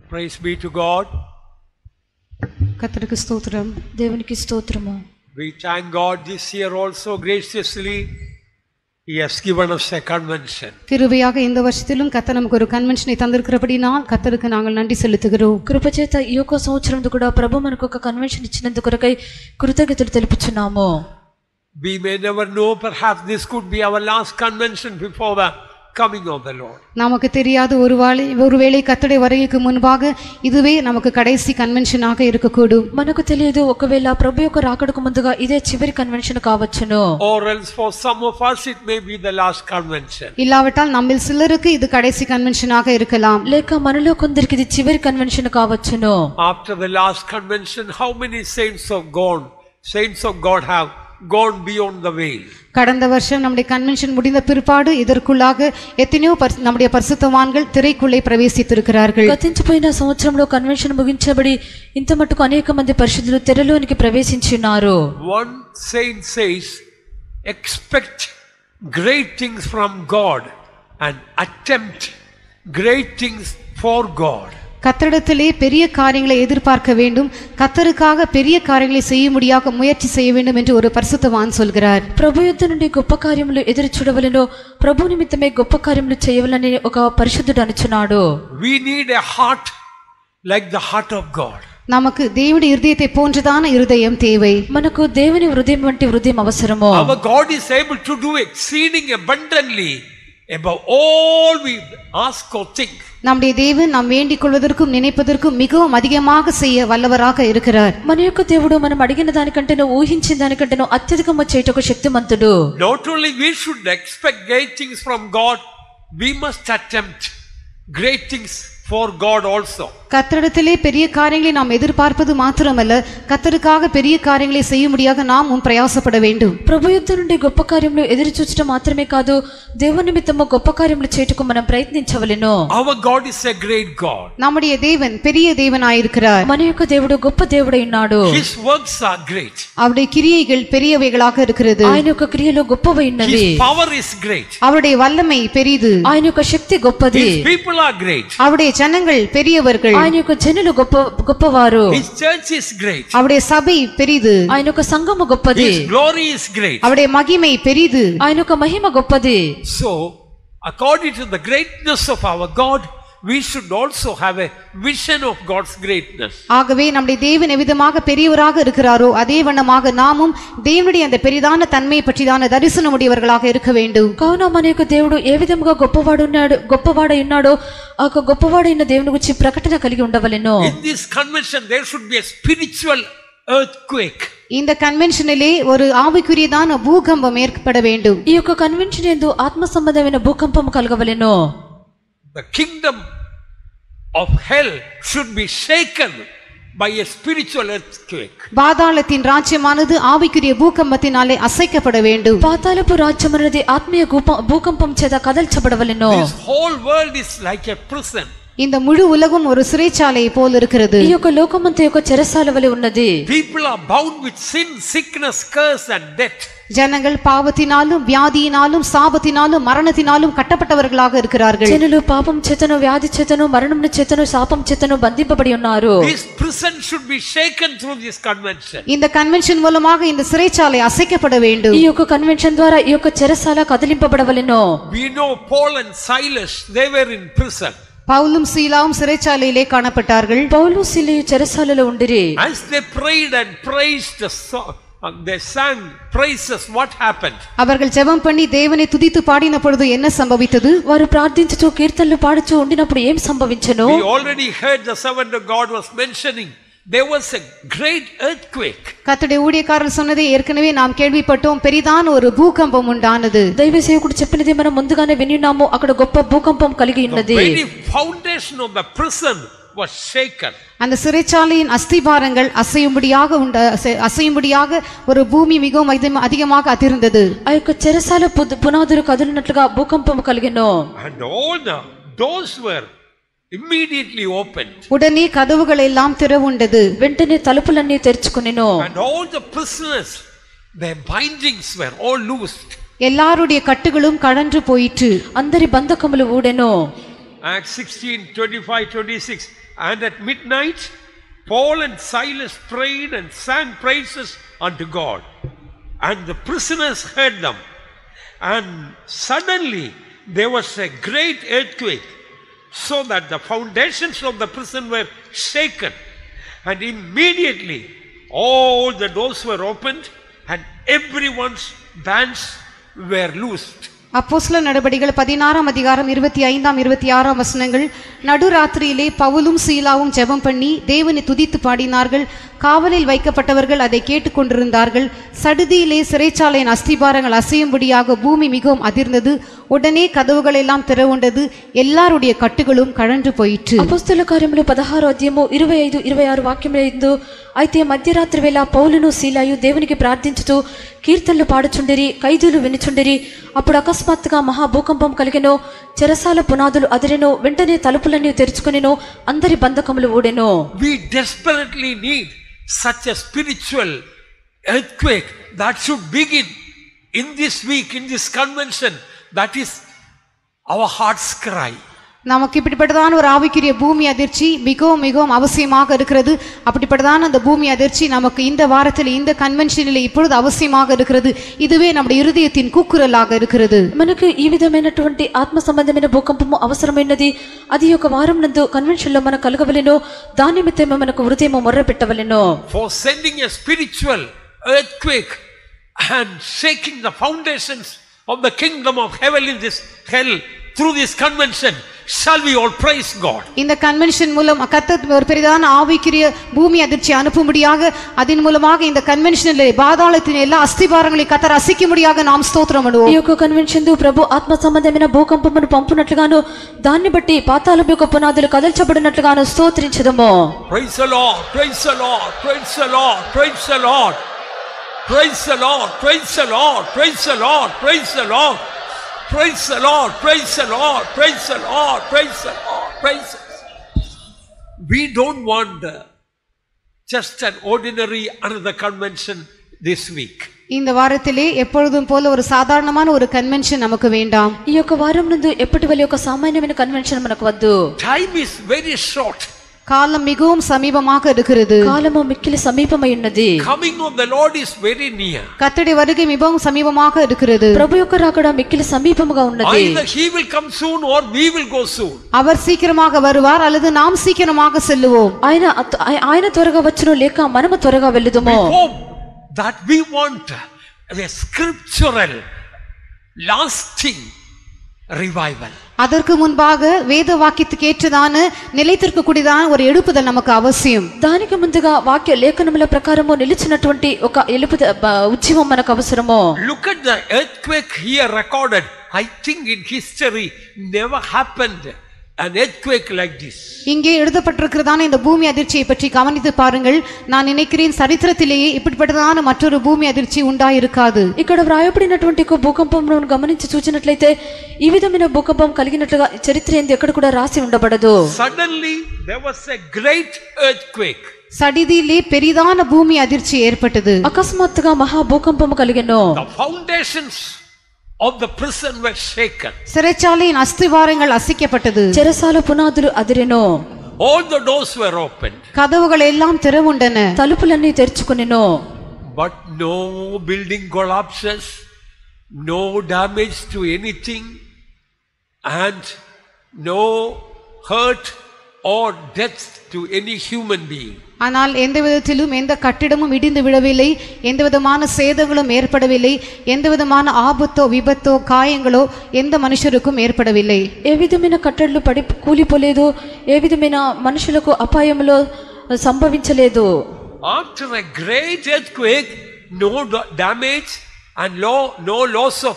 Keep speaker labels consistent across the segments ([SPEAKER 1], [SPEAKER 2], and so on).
[SPEAKER 1] Praise be to God.
[SPEAKER 2] கர்த்தருக்கு ஸ்தோத்திரம்.
[SPEAKER 3] தேவனுக்கு ஸ்தோத்திரம்.
[SPEAKER 1] We thank God this year also graciously He has given us a convention.
[SPEAKER 2] கிருபையாக இந்த வருஷத்திலும் கர்த்தர் நமக்கு ஒரு கன்வென்ஷனை தந்திருக்கிறபடினால் கர்த்தருக்கு நாங்கள் நன்றி செலுத்துகிறோம்.
[SPEAKER 3] కృపచేత ఈ యొక్క సంవత్సరంలో కూడా ప్రభు మనకు ఒక కన్వెన్షన్ ఇచ్చినందుకు కొరకై కృతజ్ఞతలు తెలుపుచున్నాము.
[SPEAKER 1] We may never know, perhaps this could be our last convention before the coming of the Lord.
[SPEAKER 2] நமக்கு தெரியாத ஒருவேளை கர்த்தருடைய வருகைக்கு முன்பாக இதுவே நமக்கு கடைசி கன்வென்ஷனாக இருக்கக்கூடும்.
[SPEAKER 3] మనకు తెలియదు, ఒకవేళ ప్రభు యొక్క రాకడకు ముందుగా ఇదే చివరి కన్వెన్షన్ కావచ్చును.
[SPEAKER 1] Or else for some of us it may be the last convention.
[SPEAKER 2] இல்லாவிட்டால் நம்மில் சிலருக்கு இது கடைசி கன்வென்ஷனாக இருக்கலாம்.
[SPEAKER 3] లేక మనలో కొందరికి ఇది చివరి కన్వెన్షన్ కావచ్చును.
[SPEAKER 1] After the last convention, how many saints of God have gone beyond the veil?
[SPEAKER 2] கடந்த வருஷம் நம்முடைய கன்வென்ஷன் முடிந்த பிற்பாடு இதற்குள்ளாக எத்தனையோ நம்முடைய பரிசுத்தவான்கள் திரைக்குள்ளே பிரவேசித்திருக்கிறார்கள்.
[SPEAKER 3] గతించిపోయిన సంవత్సరంలో కన్వెన్షన్ ముగించబడి ఇంత మట్టుకు అనేక మంది పరిశుద్ధులు తెరలోనికి ప్రవేశించున్నారు.
[SPEAKER 1] One saint says, expect great things from God and attempt great things for God.
[SPEAKER 2] கர்த்தரிடத்திலே பெரிய காரியங்களை எதிர்பார்க்க வேண்டும், கர்த்தருக்காக பெரிய காரியங்களை செய்யும்படியாக முயற்சி செய்ய வேண்டும் என்று ஒரு பரிசுத்தவான் சொல்கிறார்.
[SPEAKER 3] ప్రభు యొద్ద నుండి గొప్ప కార్యములు ఎదురు చూడవలెనో, ప్రభు నిమిత్తమే గొప్ప కార్యములు చేయవలెనని ఒక పరిశుద్ధుడు అనుచున్నాడు.
[SPEAKER 1] We need a heart like the heart of God.
[SPEAKER 2] நமக்கு தேவனுடைய இருதயத்தை போன்றதான இருதயம் தேவை.
[SPEAKER 3] మనకు దేవుని హృదయం వంటి హృదయం అవసరము.
[SPEAKER 1] Our God is able to do exceeding abundantly above all we ask or think.
[SPEAKER 2] நம்முடைய தேவன் நாம் வேண்டிக் கொள்வதற்கும் நினைப்பதற்கும் மிகவும் அதிகமாக செய்ய வல்லவராக இருக்கிறார்.
[SPEAKER 3] మన యొక్క దేవుడు మనం అడిగిన దానికంటేనో ఊహించిన దానికంటేనో అత్యధికంగా చేయటకు శక్తిమంతుడు.
[SPEAKER 1] Not only we should expect great things from God, we must attempt great things for God also.
[SPEAKER 2] கர்த்தரிடத்திலே பெரிய காரியங்களை நாம் எதிர்பார்ப்பது மாத்திரமல்ல, கர்த்தருக்காக பெரிய காரியங்களை செய்யும்படியாக நாமும் பிரயாசப்பட வேண்டும்.
[SPEAKER 3] ప్రభు యొద్ద నుండి గొప్ప కార్యములు ఎదురు చూచడం మాత్రమే కాదు, దేవుని నిమిత్తము గొప్ప కార్యములు చేయుటకు మనం ప్రయత్నించవలెను.
[SPEAKER 1] Our God is a great God.
[SPEAKER 2] நம்முடைய தேவன் பெரிய தேவனாயிருக்கிறார்.
[SPEAKER 3] మన యొక్క దేవుడు గొప్ప దేవుడై ఉన్నాడు.
[SPEAKER 1] His works are great.
[SPEAKER 2] அவருடைய கிரியைகள் பெரியவைகளாக இருக்கிறது.
[SPEAKER 3] ఆయన యొక్క క్రియలు గొప్పవై ఉన్నవి.
[SPEAKER 1] His power is great.
[SPEAKER 2] அவருடைய வல்லமை பெரிது.
[SPEAKER 3] ఆయన యొక్క శక్తి గొప్పది.
[SPEAKER 1] His people are great.
[SPEAKER 2] அவருடைய ஜனங்கள் பெரியவர்கள்.
[SPEAKER 3] ఆయన యొక్క జనులు గొప్పవారు.
[SPEAKER 1] His church is great.
[SPEAKER 2] அவருடைய சபை பெரிது.
[SPEAKER 3] ఆయన యొక్క సంఘము గొప్పది.
[SPEAKER 1] His glory is great.
[SPEAKER 2] அவருடைய மகிமை பெரிது.
[SPEAKER 3] ఆయన యొక్క మహిమ గొప్పది.
[SPEAKER 1] So, according to the greatness of our God, we should also have a vision of God's greatness.
[SPEAKER 2] ஆகவே நம்முடைய தேவன் எவ்விதமாக பெரியவராக இருக்கிறாரோ அதே வண்ணமாக நாமும் தேவனுடைய அந்த பெரிதான தன்மை பற்றிதான தரிசனம் உடையவர்களாக இருக்க வேண்டும்.
[SPEAKER 3] కావున మన యొక్క దేవుడు ఏ విధముగా గొప్పవాడై ఉన్నాడో ఆ గొప్పవాడైన దేవుని గురించి ప్రకటన కలిగి ఉండవలెను.
[SPEAKER 1] In this convention there should be a spiritual earthquake.
[SPEAKER 2] இந்த கன்வென்ஷனிலே ஒரு ஆவிக்குரியதான பூகம்பம் ஏற்பட வேண்டும்.
[SPEAKER 3] ఈ యొక్క కన్వెన్షన్ యందు ఆత్మ సంబంధమైన భూకంపం కలగవలెను.
[SPEAKER 1] The kingdom of hell should be shaken by a spiritual earthquake.
[SPEAKER 2] பாதாளத்தின் ராஜ்யமானது ஆவிக்குரிய பூகம்பத்தினாலே அசைக்கப்பட வேண்டும்.
[SPEAKER 3] పాతాళపు రాజ్యం అనేది ఆత్మీయ భూకంపం చేత కదల్చబడవలెను.
[SPEAKER 1] This whole world is like a prison.
[SPEAKER 2] இந்த முழு உலகம் ஒரு சிறைச்சாலை போல் இருக்கிறது.
[SPEAKER 3] ఈ యొక్క లోకమంతా యొక్క చెరసాల వలె ఉన్నది.
[SPEAKER 1] People are bound with sin, sickness, curse and death.
[SPEAKER 2] ஜனங்கள் பாவத்தினாலும் வியாதியினாலும் சாபத்தினாலும் மரணத்தினாலும் கட்டப்பட்டவர்களாக இருக்கிறார்கள்.
[SPEAKER 3] జనులు పాపం చేతను వ్యాధి చేతను మరణం చేతను శాపం చేతను బంధింపబడి ఉన్నారు.
[SPEAKER 1] This prison should be shaken through this convention.
[SPEAKER 2] இந்த கன்வென்ஷன் மூலமாக இந்த சிறைச்சாலை அசைக்கப்பட வேண்டும்.
[SPEAKER 3] ఈ యొక్క కన్వెన్షన్ ద్వారా ఈ యొక్క చెరసాల కదిలింపబడవలెను.
[SPEAKER 1] We know Paul and Silas, they were in prison.
[SPEAKER 2] பவுலும் சீலாவும் சிறைச்சாலையிலே காணப்பட்டார்கள்.
[SPEAKER 3] పౌలు సీలయు చెరసాలలో ఉండిరి.
[SPEAKER 1] As they prayed and praised they sang praises, what happened?
[SPEAKER 2] அவர்கள் ஜெபம் பண்ணி தேவனை துதித்து பாடின பொழுது என்ன சம்பவித்தது?
[SPEAKER 3] వారు ప్రార్థించుచు కీర్తనలు పాడుచు ఉండినప్పుడు ఏం సంభవించెను?
[SPEAKER 1] We already heard the servant of God was mentioning there was a great earthquake.
[SPEAKER 2] கர்த்தருடைய ஊழியக்காரர் சொன்னதை ஏற்கனவே நாம் கேள்விப்பட்டோம். பெரிதான ஒரு பூகம்பம் உண்டானது.
[SPEAKER 3] దైవ సేవకుడు చెప్పినది మనం ముందుగానే విన్నాము. అక్కడ గొప్ప భూకంపం కలిగి ఉన్నది.
[SPEAKER 1] The very foundation of the prison was shaken.
[SPEAKER 2] அந்த சிறைச்சாலையின் அஸ்திபாரங்கள் அசையும்படியாக ஒரு பூமி மிகவும் அதிகமாக அதிர்ந்தது.
[SPEAKER 3] ఆ యొక్క చెరసాల పునాదులు కదిలినట్లుగా భూకంపం కలిగెను.
[SPEAKER 1] And all the doors were immediately opened.
[SPEAKER 2] உடனே கதவுகள் எல்லாம் திறவுண்டது.
[SPEAKER 3] వెంటనే తలుపులన్నీ తెరుచుకొనెను.
[SPEAKER 1] And all the prisoners, their bindings were all loosed.
[SPEAKER 2] எல்லாருடைய கட்டுகளும் கழன்று போயிற்று.
[SPEAKER 3] అందరి బంధకములు ఊడెను.
[SPEAKER 1] Acts 16:25-26 And at midnight, Paul and Silas prayed and sang praises unto God. And the prisoners heard them. And suddenly there was a great earthquake, so that the foundations of the prison were shaken. And immediately all the doors were opened, and everyone's bands were loosed.
[SPEAKER 2] அப்போஸ்தலர் நடபடிகள் 16ஆம் அதிகாரம் 25ஆம் 26ஆம் வசனங்கள். நடுராத்திரியிலே பவுலும் சீலாவும் ஜெபம் பண்ணி தேவனை துதித்து பாடினார்கள். காவலில் வைக்கப்பட்டவர்கள் அதை கேட்டுக்கொண்டிருந்தார்கள். சடுதியிலே சிறைச்சாலையின் அஸ்திபாரங்கள் அசையும்படியாக பூமி மிகவும் அதிர்ந்தது. உடனே கதவுகள் எல்லாம் திறவுண்டது. எல்லாருடைய கட்டுகளும் கழன்று போயிற்று.
[SPEAKER 3] అపొస్తలుల కార్యములు 16వ అధ్యాయము 25 26 వాక్యములందు అయితే మధ్యరాత్రి వేళ పౌలును సీలాయు దేవునికి ప్రార్థించుతూ కీర్తనలు పాడుచుండిరి, ఖైదీలు వినుచుండిరి. అప్పుడు అకస్మాత్తుగా మహాభూకంపం కలిగెను, చెరసాల పునాదులు అదిరెను, వెంటనే తలుపులన్నీ తెరుచుకొనెను, అందరి బంధకములు ఊడెను.
[SPEAKER 1] We desperately need such a spiritual earthquake that should begin in this week, in this convention. That is our heart's cry.
[SPEAKER 2] நமக்கு இப்படிப்பட்டதான ஒரு ஆவிக்குரிய பூமி அதிர்ச்சி மிகவும் மிகவும் அவசியமாக இருக்கிறது. அப்படிப்பட்டதான அந்த பூமி அதிர்ச்சி நமக்கு இந்த வாரத்தில் இந்த கன்வென்ஷனில் இப்பொழுது அவசியமாக இருக்கிறது. இதுவே நம்முடைய இருதயத்தின் கூக்குரலாக இருக்கிறது.
[SPEAKER 3] మనకు ఈ విధమైనటువంటి ఆత్మ సంబంధమైన భూకంపము అవసరమైనది. అది ఒక వారం నందు కన్వెన్షన్ లో మనకు కలగవలెను. దాని నిమిత్తమే మనకు హృదయము మొర్ర పెట్టవలెను.
[SPEAKER 1] For sending a spiritual earthquake and shaking the foundations of the kingdom of heaven in this hell through this convention, shall we all praise God?
[SPEAKER 2] இந்த கன்வென்ஷன் மூலம் கர்த்தர் ஒரு பெரிதான ஆவிக்குரிய பூமி அதிர்ச்சி அனுப்பும்படியாக அதன் மூலமாக இந்த கன்வென்ஷனிலே பாதாளத்தின் எல்லா அஸ்திபாரங்களையும் கர்த்தர் அசைக்கும்படியாக நாம் ஸ்தோத்திரம் பண்ணுவோம்.
[SPEAKER 3] ఈ యొక్క కన్వెన్షన్ దు ప్రభు ఆత్మ సంబంధమైన భూకంపమును పంపునట్లుగాను దాన్ని బట్టి పాతాళం యొక్క పునాదులు కదల్చబడినట్లుగాను స్తోత్రించుదము.
[SPEAKER 1] Praise the Lord, praise the Lord, praise the Lord, praise the Lord. Praise the Lord, praise the Lord, praise the Lord, praise the Lord. Praise the Lord, praise the Lord, praise the Lord, praise the Lord, praise the Lord. We don't want just an ordinary another convention this week.
[SPEAKER 2] இந்த வாரத்திலே எப்பொழுதும் போல ஒரு சாதாரணமான ஒரு convention நமக்கு வேண்டாம்.
[SPEAKER 3] ఈ యొక్క వారం నందు ఎప్పటి వలె ఒక సామాన్యమైన కన్వెన్షన్ మనకు వద్దు.
[SPEAKER 1] Time is very short.
[SPEAKER 2] காலம் மிகவும் சமீபமாக இருக்கிறது.
[SPEAKER 3] కాలము మిక్కిలి సమీపమై ఉన్నది.
[SPEAKER 1] Coming of the Lord is very near.
[SPEAKER 2] கர்த்தருடைய வருகை மிகவும் சமீபமாக இருக்கிறது.
[SPEAKER 3] ప్రభు యొక్క రాకడ మిక్కిలి సమీపముగా ఉన్నది.
[SPEAKER 1] Either he will come soon or we will go soon.
[SPEAKER 2] அவர் சீக்கிரமாக வருவார் அல்லது நாம் சீக்கிரமாக செல்லுவோம்.
[SPEAKER 3] ఆయన త్వరగా వచ్చును లేక మనము త్వరగా వెళ్ళుదుము.
[SPEAKER 1] Before that we want a scriptural lasting revival.
[SPEAKER 2] அதற்கு முன்பாக வேத வாக்கியத்துக்கு ஏற்றதான நிலைத்திருக்கக்கூடியதான ஒரு எழுப்புதல் நமக்கு அவசியம்.
[SPEAKER 3] దానికి ముందుగా వాక్య లేఖనముల ప్రకారము నిలిచినటువంటి ఒక ఉద్యమం మనకు అవసరము.
[SPEAKER 1] Look at the earthquake here recorded. I think in history never happened an earthquake like this.
[SPEAKER 2] இங்கே எழுதப்பட்டிருக்கிறதான இந்த பூமி அதிர்ச்சியை பற்றி கவனித்து பாருங்கள். நான் நினைக்கிறேன் சரித்திரத்திலேயே இப்படிப்பட்டதான மற்றொரு பூமி அதிர்ச்சி உண்டாயிருக்காது.
[SPEAKER 3] ఇక్కడ వ్రాయబడినటువంటి ఒక భూకంపంను గమనించి చూచినట్లయితే ఈ విధమైన భూకంపం కలిగినట్లుగా చరిత్ర యందు ఎక్కడ కూడా రాసి ఉండబడదు.
[SPEAKER 1] Suddenly there was a great earthquake.
[SPEAKER 2] சடிதியிலே பெரிதான பூமி அதிர்ச்சி ஏற்பட்டது.
[SPEAKER 3] అకస్మాత్తుగా మహా భూకంపం కలిగెను.
[SPEAKER 1] The foundations of the prison were shaken.
[SPEAKER 2] சிறைச்சாலையின் அஸ்திவாரங்கள் அசைக்கப்பட்டது.
[SPEAKER 3] చెరసాల పునాదులు అదిరెను.
[SPEAKER 1] All the doors were opened.
[SPEAKER 2] கதவுகள் எல்லாம் திறவுண்டன.
[SPEAKER 3] తలుపులన్నీ తెరుచుకొనెను.
[SPEAKER 1] But no building collapses, no damage to anything, and no hurt or death to any human being.
[SPEAKER 2] ஆனால் எந்த விதத்திலும் எந்த கட்டிடமும் இடிந்து விழவில்லை, எந்த விதமான சேதங்களும் ஏற்படவில்லை, எந்த விதமான ஆபத்தோ விபத்தோ காயங்களோ எந்த மனுஷருக்கும் ஏற்படவில்லை.
[SPEAKER 3] ఏ విధమైన కట్టడలు పడి కూలిపోలేదు, ఏ విధమైన మనుషులకు అపాయములో సంభవించలేదు.
[SPEAKER 1] After a great earthquake, no damage and no loss of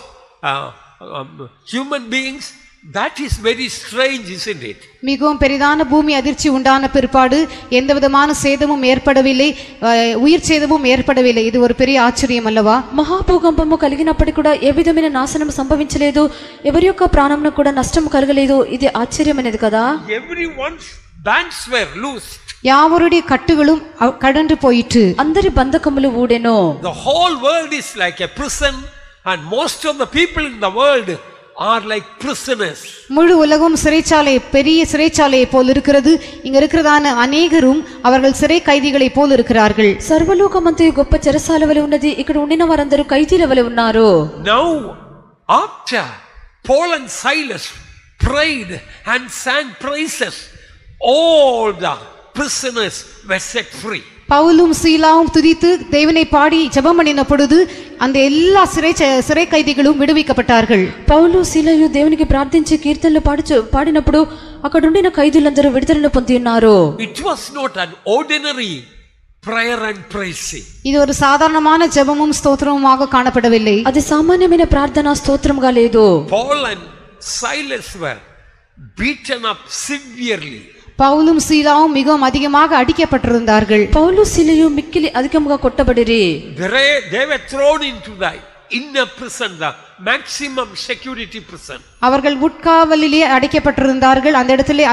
[SPEAKER 1] human beings. That is very strange, isn't it?
[SPEAKER 2] மிகவும் பெரிதான பூமி அதிர்ச்சி உண்டான பிற்பாடு எந்த விதமான சேதமும் ஏற்படவில்லை, உயிர் சேதமும் ஏற்படவில்லை. இது ஒரு பெரிய ஆச்சரியம் அல்லவா?
[SPEAKER 3] మహాభూకంపము కలిగినప్పటికీ కూడా ఏ విధమైన నాశనం సంభవించలేదు, ఎవరి యొక్క ప్రాణంను కూడా నష్టం కలగలేదు. ఇది ఆశ్చర్యమైనది కదా.
[SPEAKER 1] Everyone's bands were loosed.
[SPEAKER 2] யாவருடைய கட்டுகளும் கடந்து போயிற்று.
[SPEAKER 3] అందరి బంధకములు ఊడెను.
[SPEAKER 1] The whole world is like a prison, and most of the people in the world are like prisoners.
[SPEAKER 2] முழு உலகம் சிறைச்சாலை, பெரிய சிறைச்சாலையை போல் இருக்கிறது. இங்க இருக்கிறதான அநேகரும் அவர்கள் சிறை கைதிகளை போல் இருக்கிறார்கள்.
[SPEAKER 3] సర్వలోకమంతయు గొప్ప చెరసాల వలె ఉన్నది. ఇక్కడ ఉండిన వారందరూ ఖైదీల వలె ఉన్నారు.
[SPEAKER 1] Now after Paul and Silas prayed and sang praises, all the prisoners were set free.
[SPEAKER 2] பவுலும் சீலாவும் துதித்து தேவனை பாடி ஜெபம் பண்ணின பொழுது அந்த எல்லா சிறை கைதிகளும் விடுவிக்கப்பட்டார்கள்.
[SPEAKER 3] పౌలు సీలయు దేవునికి ప్రార్థించి కీర్తనలు పాడినప్పుడు అక్కడ ఉండిన ఖైదీలందరూ విడుదలను పొంది ఉన్నారు.
[SPEAKER 1] It was not an ordinary prayer and praising.
[SPEAKER 2] இது ஒரு சாதாரணமான ஜெபமும் ஸ்தோத்திரமுமாக காணப்படவில்லை.
[SPEAKER 3] అది సామాన్యమైన ప్రార్థన స్తోత్రంగా లేదు.
[SPEAKER 1] Paul and Silas were beaten up severely.
[SPEAKER 2] பவுலும் சீலாவும் மிகவும் அதிகமாக அடிக்கப்பட்டிருந்தார்கள்.
[SPEAKER 3] పౌలు సీలయు మిక్కిలి అధికంగా కొట్టబడిరి.
[SPEAKER 1] They were thrown into the inner prison, the maximum security prison.
[SPEAKER 2] அவர்கள் உட்காவலிலே அடைக்கப்பட்டிருந்தார்கள். அந்த இடத்திலே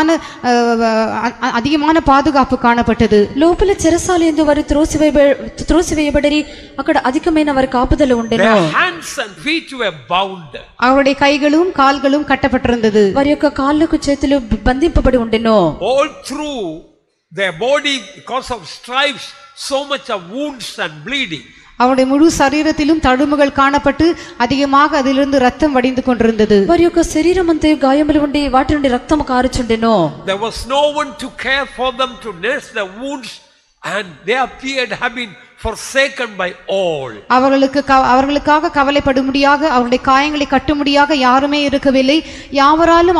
[SPEAKER 2] அதிகமான பாதுகாப்பு காணப்பட்டது.
[SPEAKER 3] లోపల చెరసాల యందు వారు త్రోసివేయబడిరి. అక్కడ అధికమైన వారి కాపుదల ఉండెను.
[SPEAKER 1] Their hands and feet were bound.
[SPEAKER 2] அவருடைய கைகளும் கால்களும் கட்டப்பட்டிருந்தது.
[SPEAKER 3] వారి యొక్క కాళ్ళకు చేతులు బంధింపబడి ఉండెను.
[SPEAKER 1] All through their body, because of stripes, so much of wounds and bleeding.
[SPEAKER 2] அவருடைய முழு சரீரத்திலும் தழும்புகள் காணப்பட்டு அதிகமாக அதிலிருந்து ரத்தம் வடிந்து கொண்டிருந்தது.
[SPEAKER 3] వారి యొక్క శరీరం అంతా గాయములు ఉండి వాటి నుండి రక్తము కారుచుండెను.
[SPEAKER 1] There was no one to care for them, to nurse the wounds, and they appeared having forsaken by all.
[SPEAKER 2] அவர்களுக்காக கவலைப்படும்படியாக அவருடைய காயங்களை கட்டும்படியாக யாருமே இருக்கவில்லை. யாவரும்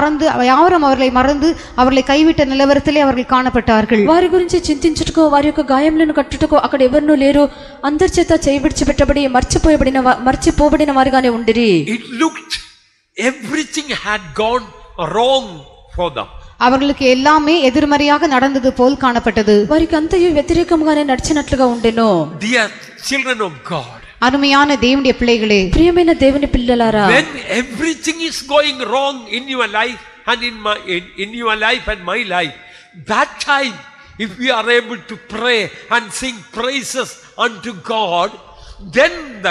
[SPEAKER 2] அவர்களை மறந்து அவர்களை கைவிட்ட நிலவரத்திலே அவர்கள் காணப்பட்டார்கள்.
[SPEAKER 3] వారి గురించి చింతించుటకు వారి యొక్క గాయములను కట్టుటకు అక్కడ ఎవరునూ లేరు. అందరి చేత చేయి విడిచిపెట్టబడి మర్చిపోబడిన వారిగానే ఉండిరి.
[SPEAKER 1] It looked everything had gone wrong for them.
[SPEAKER 2] அவர்களுக்கு எல்லாமே எதிர்மறையாக நடந்தது போல் காணப்பட்டது.
[SPEAKER 3] వారికి అంతయు వ్యతిరేకంగానే నడిచినట్లుగా ఉండెను.
[SPEAKER 1] Dear children of God,
[SPEAKER 2] அருமையான தேவனுடைய பிள்ளைகளே,
[SPEAKER 3] ప్రియమైన దేవుని పిల్లలారా,
[SPEAKER 1] when everything is going wrong in your life and in your life and my life, that time if we are able to pray and sing praises unto God, then the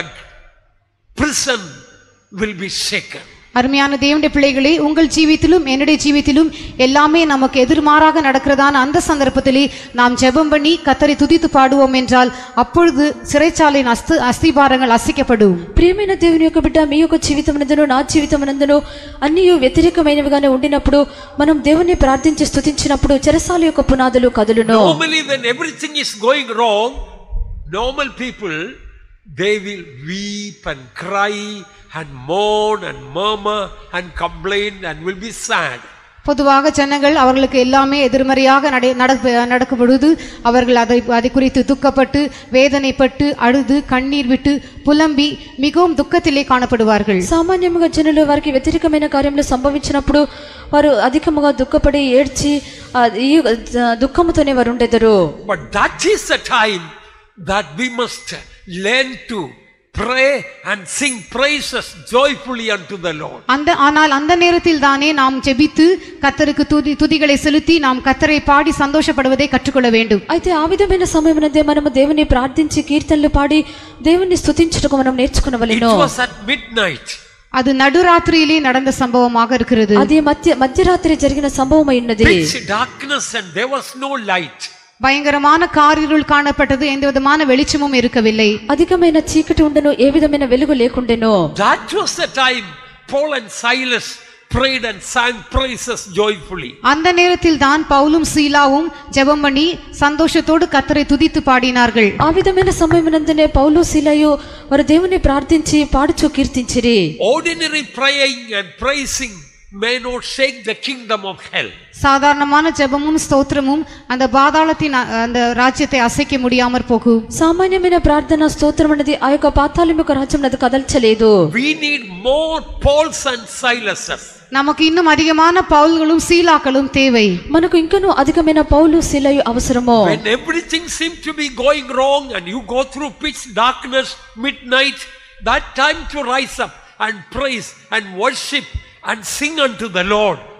[SPEAKER 1] prison will be shaken.
[SPEAKER 2] அருமையான தேவனுடைய பிள்ளைகளே, உங்கள் ஜீவித்திலும் என்னுடைய ஜீவித்திலும் எல்லாமே நமக்கு எதிர்மாறாக நடக்கிறதான அந்த சந்தர்ப்பத்திலே நாம் ஜெபம் பண்ணி கர்த்தரை துதித்து பாடுவோம் என்றால் அப்பொழுது சிறைச்சாலையின் அஸ்திபாரங்கள் அசைக்கப்படும்.
[SPEAKER 3] ప్రియమైన దేవుని యొక్క బిడ్డ, మీ యొక్క జీవితమునందును నా జీవితమునందును అన్నియు వ్యతిరేకమైనవిగానే ఉండినప్పుడు మనం దేవుని ప్రార్థించి స్తుతించినప్పుడు చెరసాల యొక్క పునాదులు కదులును.
[SPEAKER 1] Normally when everything is going wrong, normal people, they will weep and cry and mourn and murmur and complain and will be sad.
[SPEAKER 2] பொதுவாக ஜனங்கள் அவர்களுக்கு எல்லாமே எதிர்மறையாக நடக்கும் பொழுது அவர்கள் அதை குறித்து துக்கப்பட்டு வேதனைப்பட்டு அழுது கண்ணீர் விட்டு புலம்பி மிகவும் துக்கத்திலே காணப்படுவார்கள்.
[SPEAKER 3] సామాన్యముగా జనులు వారికి వ్యతిరేకమైన కార్యములు సంభవించినప్పుడు వారు అధికముగా దుఃఖపడి ఏడ్చి ఈ దుఃఖముతోనే వారు ఉండెదరు.
[SPEAKER 1] But that is the time that we must learn to pray and sing praises joyfully unto the Lord.
[SPEAKER 2] ஆனால் அந்த நேரத்தில் தானே நாம் ஜெபித்து கர்த்தருக்கு துதிகளை செலுத்தி நாம் கர்த்தரை பாடி சந்தோஷப்படுவதை கற்றுக்கொள்ள வேண்டும்.
[SPEAKER 3] అయితే ఆ విధమైన సమయమునందే మనము దేవుని ప్రార్థించి కీర్తనలు పాడి దేవుని స్తుతించుటకు మనం నేర్చుకొనవలెను.
[SPEAKER 1] It was at midnight.
[SPEAKER 2] அது நடுராத்திரியிலே நடந்த சம்பவமாக இருக்கிறது.
[SPEAKER 3] అది మధ్యరాత్రి జరిగిన సంభవమై ఉన్నది.
[SPEAKER 1] Pitch darkness and there was no light.
[SPEAKER 2] பயங்கரமான காரிருள் காணப்பட்டது. எந்த விதமான வெளிச்சமும் இருக்கவில்லை.
[SPEAKER 3] అధికమైన చీకటి ఉండెను, ఏ విధమైన వెలుగు లేకుండెను.
[SPEAKER 1] That was the time Paul and Silas prayed and sang praises joyfully.
[SPEAKER 2] அந்த நேரத்தில் தான் பவுலும் சீலாவும் ஜெபம் பண்ணி சந்தோஷத்தோடு கர்த்தரை துதித்து பாடினார்கள்.
[SPEAKER 3] ఆ విధమైన సమయమునందునే పౌలు సీలయు వారు దేవుని ప్రార్థించి పాడుచు కీర్తించిరి.
[SPEAKER 1] Ordinary praying and praising may not shake the kingdom of hell.
[SPEAKER 2] சாதாரணமான ஜெபமும் ஸ்தோத்திரமும் அந்த பாதாளத்தின் அந்த ராஜ்யத்தை அசைக்க முடியாமற் போகும்.
[SPEAKER 3] సామాన్యమైన ప్రార్థన స్తోత్రం అనేది ఆ యొక్క పాతాళం యొక్క రాజ్యం అది కదల్చలేదు.
[SPEAKER 1] We need more Pauls and Silases.
[SPEAKER 2] நமக்கு இன்னும் அதிகமான பவுல்களும் சீலாக்களும் தேவை.
[SPEAKER 3] మనకు ఇంకను అధికమైన పౌలు సీలయు అవసరము.
[SPEAKER 1] When everything seems to be going wrong and you go through pitch darkness, midnight, that time to rise up and praise and worship and sing unto the Lord,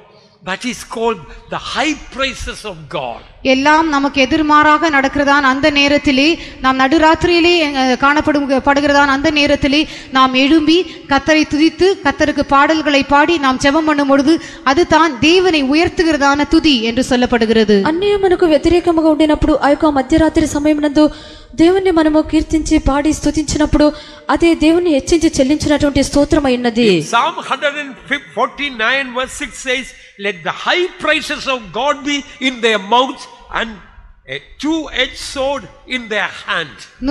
[SPEAKER 1] that is called the high praises of God.
[SPEAKER 2] எல்லாம் நமக்கு எதிர்மாறாக நடக்கிறதான் அந்த நேரத்திலே, நாம் நடுராத்திரியிலே காணப்படுகிறதான் அந்த நேரத்திலே நாம் எழும்பி கர்த்தரை துதித்து கர்த்தருக்கு பாடல்களை பாடி நாம் ஜெபம் பண்ணும் பொழுது அது தான் தேவனை உயர்த்துகிறதான துதி என்று சொல்லப்படுகிறது.
[SPEAKER 3] అన్యము మనకు వ్యతిరేకముగా ఉండినప్పుడు ఆ యొక్క మధ్యరాత్రి సమయమునందు దేవుని మనము కీర్తించి పాడి స్తుతించినప్పుడు అదే దేవుని హెచ్చించి చెల్లించినటువంటి స్తోత్రమై ఉన్నది.
[SPEAKER 1] Psalm 149 verse 6 says, let the high praises of God be in their mouth and a two-edged sword in their hand.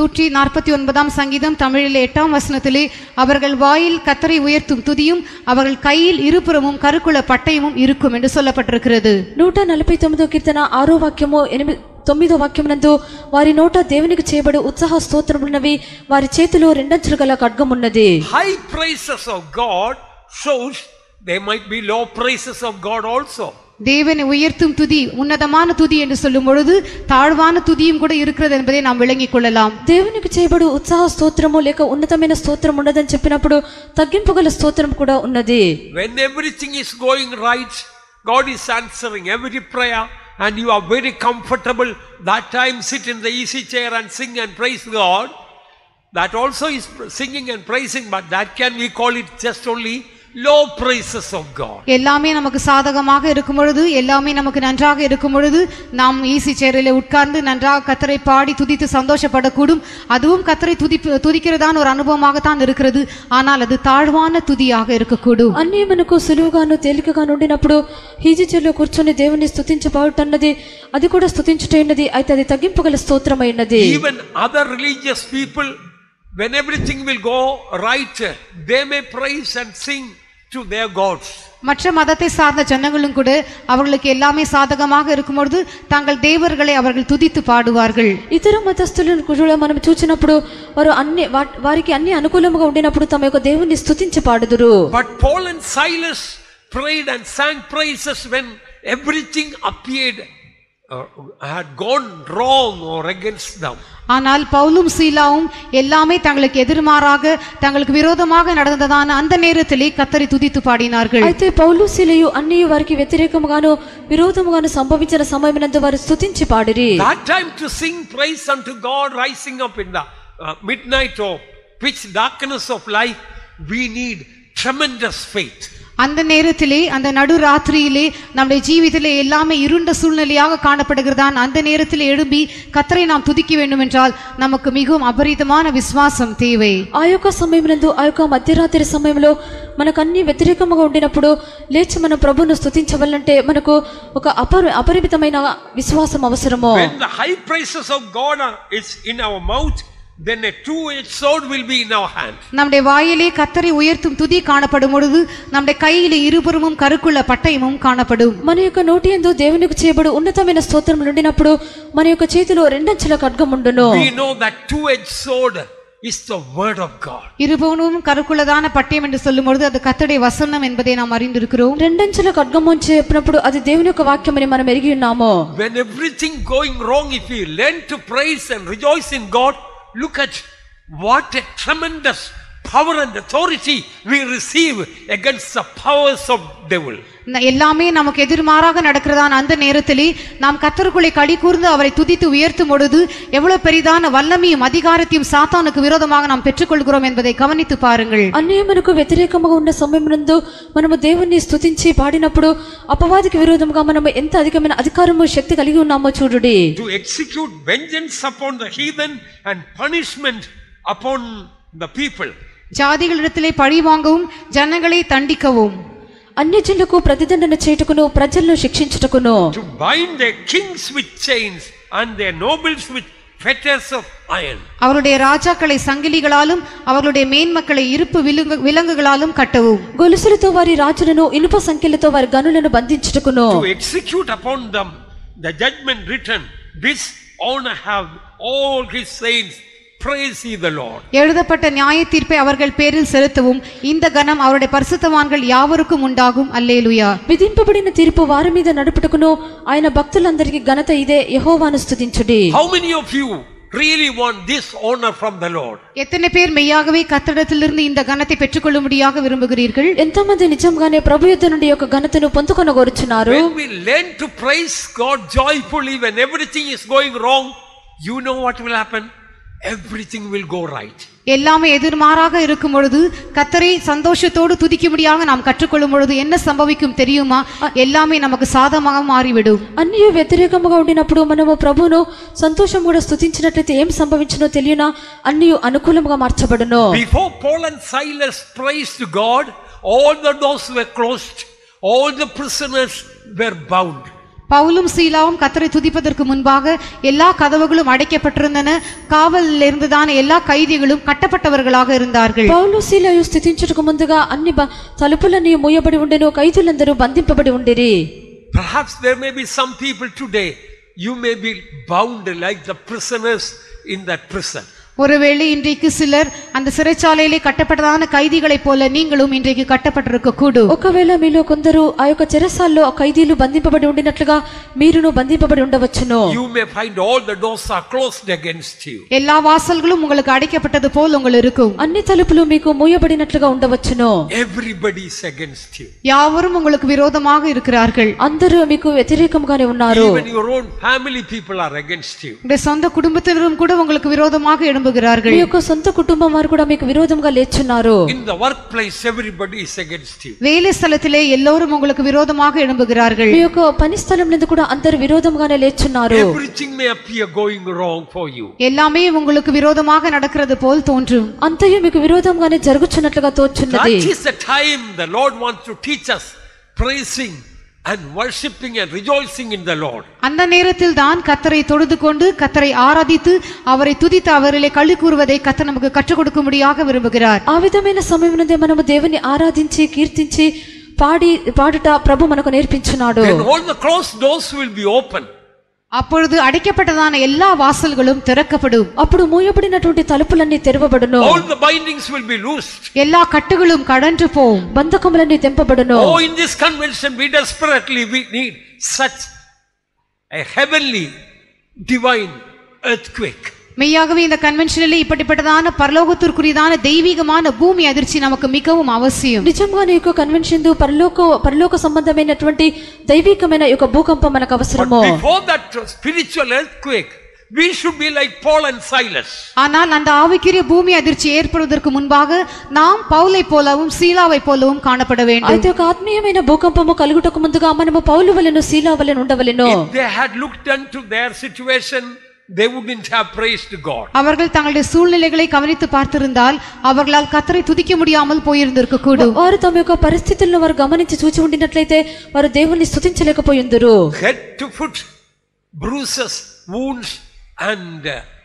[SPEAKER 2] 149 சங்கீதம் தமிழிலே 8ஆம் வசனத்திலே அவர்கள் வாயில் கர்த்தரை உயர்த்தும் துதியும் அவர்கள் கையில் இருபுறமும் கருக்குள்ள பட்டயமும் இருக்கும் என்று சொல்லப்பட்டிருக்கிறது.
[SPEAKER 3] 149 కీర్తన 6వ వాక్యము 9వ వాక్యమునందు వారి నోట దేవునికి చేయబడు ఉత్సాహ స్తోత్రములున్నవి, వారి చేతిలో రెండంచులు గల ఖడ్గం ఉన్నది.
[SPEAKER 1] High praises of God shows there might be low praises of God also.
[SPEAKER 2] தேவனை உயர்த்தும் துதி உன்னதமான துதி என்று சொல்லும் பொழுது தாழ்வான துதியும் கூட இருக்கிறது என்பதை நாம் விளங்கிக் கொள்ளலாம்.
[SPEAKER 3] దేవునికి చేయబడు ఉత్సాహ స్తోత్రము లేక ఉన్నతమైన స్తోత్రం ఉన్నదని చెప్పినప్పుడు తగ్గింపుగల స్తోత్రం కూడా ఉన్నది.
[SPEAKER 1] When everything is going right, God is answering every prayer and you are very comfortable, that time sit in the easy chair and sing and praise God. That also is singing and praising, but that can we call it just only low praises of God.
[SPEAKER 2] எல்லாமே நமக்கு சாதகமாக இருக்கும் பொழுது, எல்லாமே நமக்கு நன்றாக இருக்கும் பொழுது நாம் ஈசி சேரிலே உட்கார்ந்து நன்றாக கர்த்தரை பாடி துதித்து சந்தோஷப்படக்கூடும். அதுவும் கர்த்தரை துதிக்கிறதான ஒரு அனுபவமாக தான் இருக்கிறது. ஆனால் அது தாழ்வான துதியாக இருக்கக்கூடும்.
[SPEAKER 3] అన్నీ మనకు సులువుగాను తేలికగా ఉండినప్పుడు హీజీ చైర్లో కూర్చొని దేవుని స్తుతించబడుతున్నది, అది కూడా స్తుతించుటైనది, అయితే అది తగ్గింపుగల స్తోత్రమైనది.
[SPEAKER 1] Even other religious people, when everything will go right, they may praise and sing to their gods.
[SPEAKER 2] மற்ற மதத்தை சார்ந்த ஜனங்களும் கூட அவர்களுக்கு எல்லாமே சாதகமாக இருக்கும் பொழுது தங்கள் தேவர்களை அவர்கள் துதித்து பாடுவார்கள்.
[SPEAKER 3] ఇతర మతస్థులను కూడా మనం చూచినప్పుడు వారికి అన్ని అనుకూలంగా ఉండినప్పుడు తమ యొక్క దేవుని స్తుతించి పాడుదురు.
[SPEAKER 1] But Paul and Silas prayed and sang praises when everything appeared had gone wrong or against them.
[SPEAKER 2] ஆனால் பவுலும் சீலாவும் எல்லாமே தங்களுக்கு எதிர்மாறாக தங்களுக்கு விரோதமாக நடந்ததான அந்த நேரத்திலே கர்த்தரை துதித்து பாடினார்கள்.
[SPEAKER 3] అయితే పౌలు సీలయు అన్ని వారికి వ్యతిరేకముగాను విరోధముగాను సంభవించిన సమయమునందు వారు స్తుతించి పాడిరి.
[SPEAKER 1] That time to sing praise unto God rising up in the midnight or pitch darkness of life, we need tremendous faith.
[SPEAKER 2] அந்த நேரத்திலே அந்த நடுராத்திரியிலே நம்முடைய ஜீவிதத்திலே எல்லாமே இருண்ட சூழ்நிலையாக காணப்படுகிறதான் அந்த நேரத்திலே எழும்பி கர்த்தரை நாம் துதிக்க வேண்டும் என்றால் நமக்கு மிகவும் அபரிதமான விசுவாசம் தேவை.
[SPEAKER 3] ఆ యొక్క సమయమునందు ఆ యొక్క మధ్యరాత్రి సమయంలో మనకు అన్ని వ్యతిరేకముగా ఉండినప్పుడు లేచి మన ప్రభువును స్తుతించవాలంటే మనకు ఒక అపరిమితమైన విశ్వాసం అవసరము.
[SPEAKER 1] When the high praises of God is in our mouth, then a two-edged sword will be in our hand.
[SPEAKER 2] நம்முடைய வாயிலே கர்த்தரை உயர்த்தும் துதி காணப்படும் பொழுது நம்முடைய கையிலே இருபுறமும் கருக்குள்ள பட்டயமும் காணப்படும்.
[SPEAKER 3] మన యొక్క నోటి యందు దేవునికి చేయబడు ఉన్నతమైన స్తోత్రములు ఉండినప్పుడు మన యొక్క చేతిలో రెండంచుల ఖడ్గం ఉండును.
[SPEAKER 1] We know that two-edged sword is the word of God.
[SPEAKER 2] இருபுறமும் கருக்குள்ளதான பட்டயம் என்று சொல்லும் பொழுது அது கர்த்தருடைய வசனம் என்பதை நாம் அறிந்திருக்கிறோம்.
[SPEAKER 3] రెండంచుల ఖడ్గం అని చెప్పినప్పుడు అది దేవుని యొక్క వాక్యం అని మనం ఎరిగి ఉన్నాము.
[SPEAKER 1] When everything going wrong, if we learn to praise and rejoice in God, look at what a tremendous power and authority we receive against the powers of devil.
[SPEAKER 2] எல்லாமே நமக்கு எதிர்மாறாக நடக்கிறதான அந்த நேரத்திலே நாம் கர்த்தருக்குள்ளே களி கூர்ந்து அவரை துதித்து உயர்த்தும் பொழுது எவ்வளவு பெரிதான வல்லமையும் அதிகாரத்தையும் சாத்தானுக்கு விரோதமாக நாம் பெற்றுக்கொள்கிறோம் என்பதை கவனித்து பாருங்கள்.
[SPEAKER 3] అన్నీ మనకు వ్యతిరేకముగా ఉన్న సమయమునందు మనము దేవుని స్తుతించి పాడినప్పుడు అపవాదికి విరోధముగా మనము ఎంత అధికమైన అధికారము శక్తి కలిగి ఉన్నామో చూడుడి.
[SPEAKER 1] To execute vengeance upon the heathen and punishment upon the people.
[SPEAKER 2] ஜாதிகளிடத்திலே பழி வாங்கவும் ஜனங்களை தண்டிக்கவும்
[SPEAKER 3] అన్యజనులకు ప్రతిదండన చేయుటకును ప్రజలను శిక్షించుటకును.
[SPEAKER 1] To bind their kings with chains and their nobles with fetters of iron.
[SPEAKER 2] அவருடைய ராஜாக்களை சங்கிலிகளாலும் அவர்களுடைய மேன்மக்களை இருப்பு விலங்குகளாலும் கட்டவும்.
[SPEAKER 3] గొలుసులతో వారి రాజులను ఇనుప సంకెళ్లతో వారి గనులను బంధించుటకును.
[SPEAKER 1] To execute upon them the judgment written, this honor have all his saints, praise ye the Lord.
[SPEAKER 2] எழுதப்பட்ட நியாய தீர்ப்பை அவர்கள் பேரில் செலுத்தவும் இந்த கனம் அவருடைய பரிசுத்தவான்கள் யாவருக்கும் உண்டாகும். அல்லேலூயா.
[SPEAKER 3] విధింపబడిన తీర్పు వారి మీద నడుపుటకును ఆయన భక్తులందరికీ ఘనత ఇదే, యెహోవాను స్తుతించుడి.
[SPEAKER 1] How many of you really want this honor from the Lord?
[SPEAKER 2] எத்தனை பேர் மெய்யாகவே கர்த்தரிடத்திலிருந்து இந்த கனத்தை பெற்றுக்கொள்ளும்படியாக விரும்புகிறீர்கள்?
[SPEAKER 3] ఎంతమంది నిజంగానే ప్రభు యొద్ద నుండి యొక్క ఘనతను పొందుకొనగోరుచున్నారు?
[SPEAKER 1] When we learn to praise God joyfully when everything is going wrong, you know what will happen? Everything will go right.
[SPEAKER 2] எல்லாமே எதிர்மாறாக இருக்கும் பொழுது கர்த்தரை சந்தோஷத்தோடு துதிக்கும்படியாக நாம் கற்றுக்கொள்ளும் பொழுது என்ன சம்பவிக்கும் தெரியுமா? எல்லாமே நமக்கு சாதகமாக மாறிவிடும்.
[SPEAKER 3] అన్నీ వ్యతిరేకముగా ఉండినప్పుడు మనము ప్రభువును సంతోషముగా స్తుతించినట్లయితే ఏం సంభవించునో తెలియనా? అన్నీ అనుకూలంగా మార్చబడును.
[SPEAKER 1] Before Paul and Silas praised God, all the doors were closed, all the prisoners were bound.
[SPEAKER 2] பவுலும் சீலாவும் கர்த்தரை துதிப்பதற்கு முன்பாக எல்லா கதவுகளும் அடைக்கப்பட்டிருந்தன. காவலில் இருந்துதான் எல்லா கைதிகளும் கட்டப்பட்டவர்களாக இருந்தார்கள்.
[SPEAKER 3] పౌలు సీలాయు స్తుతించుటకు ముందుగా అన్ని తలుపులన్నీ మూయబడి ఉండెను, ఖైదీలందరూ బంధింపబడి ఉండిరి.
[SPEAKER 1] Perhaps there may be some people today, you may be bound like the prisoners in that prison.
[SPEAKER 2] ஒருவேளை இன்றைக்கு சிலர் அந்த சிறைச்சாலையிலே கட்டப்பட்டதான கைதிகளைப் போல நீங்களும் இன்றைக்கு கட்டப்பட்டிருக்க கூடும்.
[SPEAKER 3] ఒకవేళ మీలో కొందరు ఆ యొక్క చెరసాల్లో ఖైదీలు బంధింపబడి ఉండినట్లుగా మీరును బంధింపబడి ఉండవచ్చును.
[SPEAKER 1] You may find all the doors are closed against you.
[SPEAKER 2] எல்லா வாசல்களும் உங்களுக்கு அடைக்கப்பட்டது போல் உங்களுக்கு இருக்கும்.
[SPEAKER 3] అన్ని తలుపులు మీకు మూయబడినట్లుగా ఉండవచ్చును.
[SPEAKER 1] Everybody is against you.
[SPEAKER 2] யாவரும் உங்களுக்கு விரோதமாக இருக்கிறார்கள்.
[SPEAKER 3] అందరూ మీకు వ్యతిరేకంగానే ఉన్నారు.
[SPEAKER 1] Even your own family people are against you.
[SPEAKER 2] உங்களுடைய சொந்த குடும்பத்தினரும் கூட உங்களுக்கு விரோதமாக எழும்புகிறார்கள்.
[SPEAKER 3] మీ యొక్క సొంత కుటుంబం వారు కూడా మీకు విరోధంగా లేచున్నారు.
[SPEAKER 1] In the workplace everybody is against you.
[SPEAKER 2] வேலை ஸ்தலத்திலே எல்லோரும் உங்களுக்கு விரோதமாக எழும்புகிறார்கள்.
[SPEAKER 3] మీ యొక్క పని స్థలం నందు కూడా అందరూ విరోధంగానే లేచున్నారు.
[SPEAKER 1] Everything may appear going wrong for you.
[SPEAKER 2] எல்லாமே உங்களுக்கு விரோதமாக நடக்கிறது போல் தோன்றும்.
[SPEAKER 3] అంతయు మీకు విరోధంగానే జరుగుచున్నట్లుగా తోచున్నది.
[SPEAKER 1] That is the time the Lord wants to teach us praising and worshiping and rejoicing in the Lord.
[SPEAKER 2] அந்த நேரத்தில் தான் கர்த்தரை தொழுது கொண்டு கர்த்தரை ஆராதித்து அவரை துதித்து அவரிலே களி கூறுவதை கர்த்தர் நமக்கு கற்றுக் கொடுக்கும்படியாக விரும்புகிறார்.
[SPEAKER 3] ఆ విధమైన సమయమునందే మనము దేవుని ఆరాధించి కీర్తించి పాడుట ప్రభు మనకు నేర్పించున్నాడు.
[SPEAKER 1] Then all the closed doors will be open.
[SPEAKER 2] அப்பொழுது அடைக்கப்பட்டதான எல்லா வாசல்களும் திறக்கப்படும்.
[SPEAKER 3] అప్పుడు మూయబడినటువంటి తలుపులన్నీ తెరవబడును.
[SPEAKER 1] All the bindings will be loosed.
[SPEAKER 2] எல்லா கட்டுகளும் கடன்று போகும்.
[SPEAKER 3] బంధకములన్నీ తెంపబడును.
[SPEAKER 1] Oh, in this convention we desperately need such a heavenly divine earthquake.
[SPEAKER 2] மெய்யாகவே இந்த கன்வென்ஷனிலே இப்படிப்பட்டதான பரலோகத்திற்குரியதான தெய்வீகமான பூமி அதிர்ச்சி நமக்கு மிகவும் அவசியம்.
[SPEAKER 3] నిజంగానే ఈ కన్వెన్షన్ పరలోక సంబంధమైనటువంటి దైవికమైన ఈ భూకంపం మనకు అవసరము.
[SPEAKER 1] But before that spiritual earthquake we should be like Paul and Silas.
[SPEAKER 2] ஆனால் அந்த ஆவிக்குரிய பூமி அதிர்ச்சி ஏற்படுவதற்கு முன்பாக நாம் பவுலை போலவும் சீலாவை போலவும் காணப்பட வேண்டும்.
[SPEAKER 3] అయితే ఒక ఆత్మీయమైన భూకంపము కలుగుటకు ముందుగా మనము పౌలు వలెను సీలా వలెను ఉండవలెను.
[SPEAKER 1] If they had looked into their situation, they wouldn't have praised God.
[SPEAKER 2] அவர்கள் தங்களுடைய சூழ்நிலைகளை கவனித்து பார்த்திருந்தால் அவர்களால் கர்த்தரை துதிக்க முடியாமல் போயிருந்திருக்க கூடும்.
[SPEAKER 3] వారు తమ యొక్క పరిస్థితులను వారు గమనించి చూచి ఉండినట్లయితే వారు దేవుని స్తుతించలేకపోయిందురు.
[SPEAKER 1] Head to foot bruises, wounds and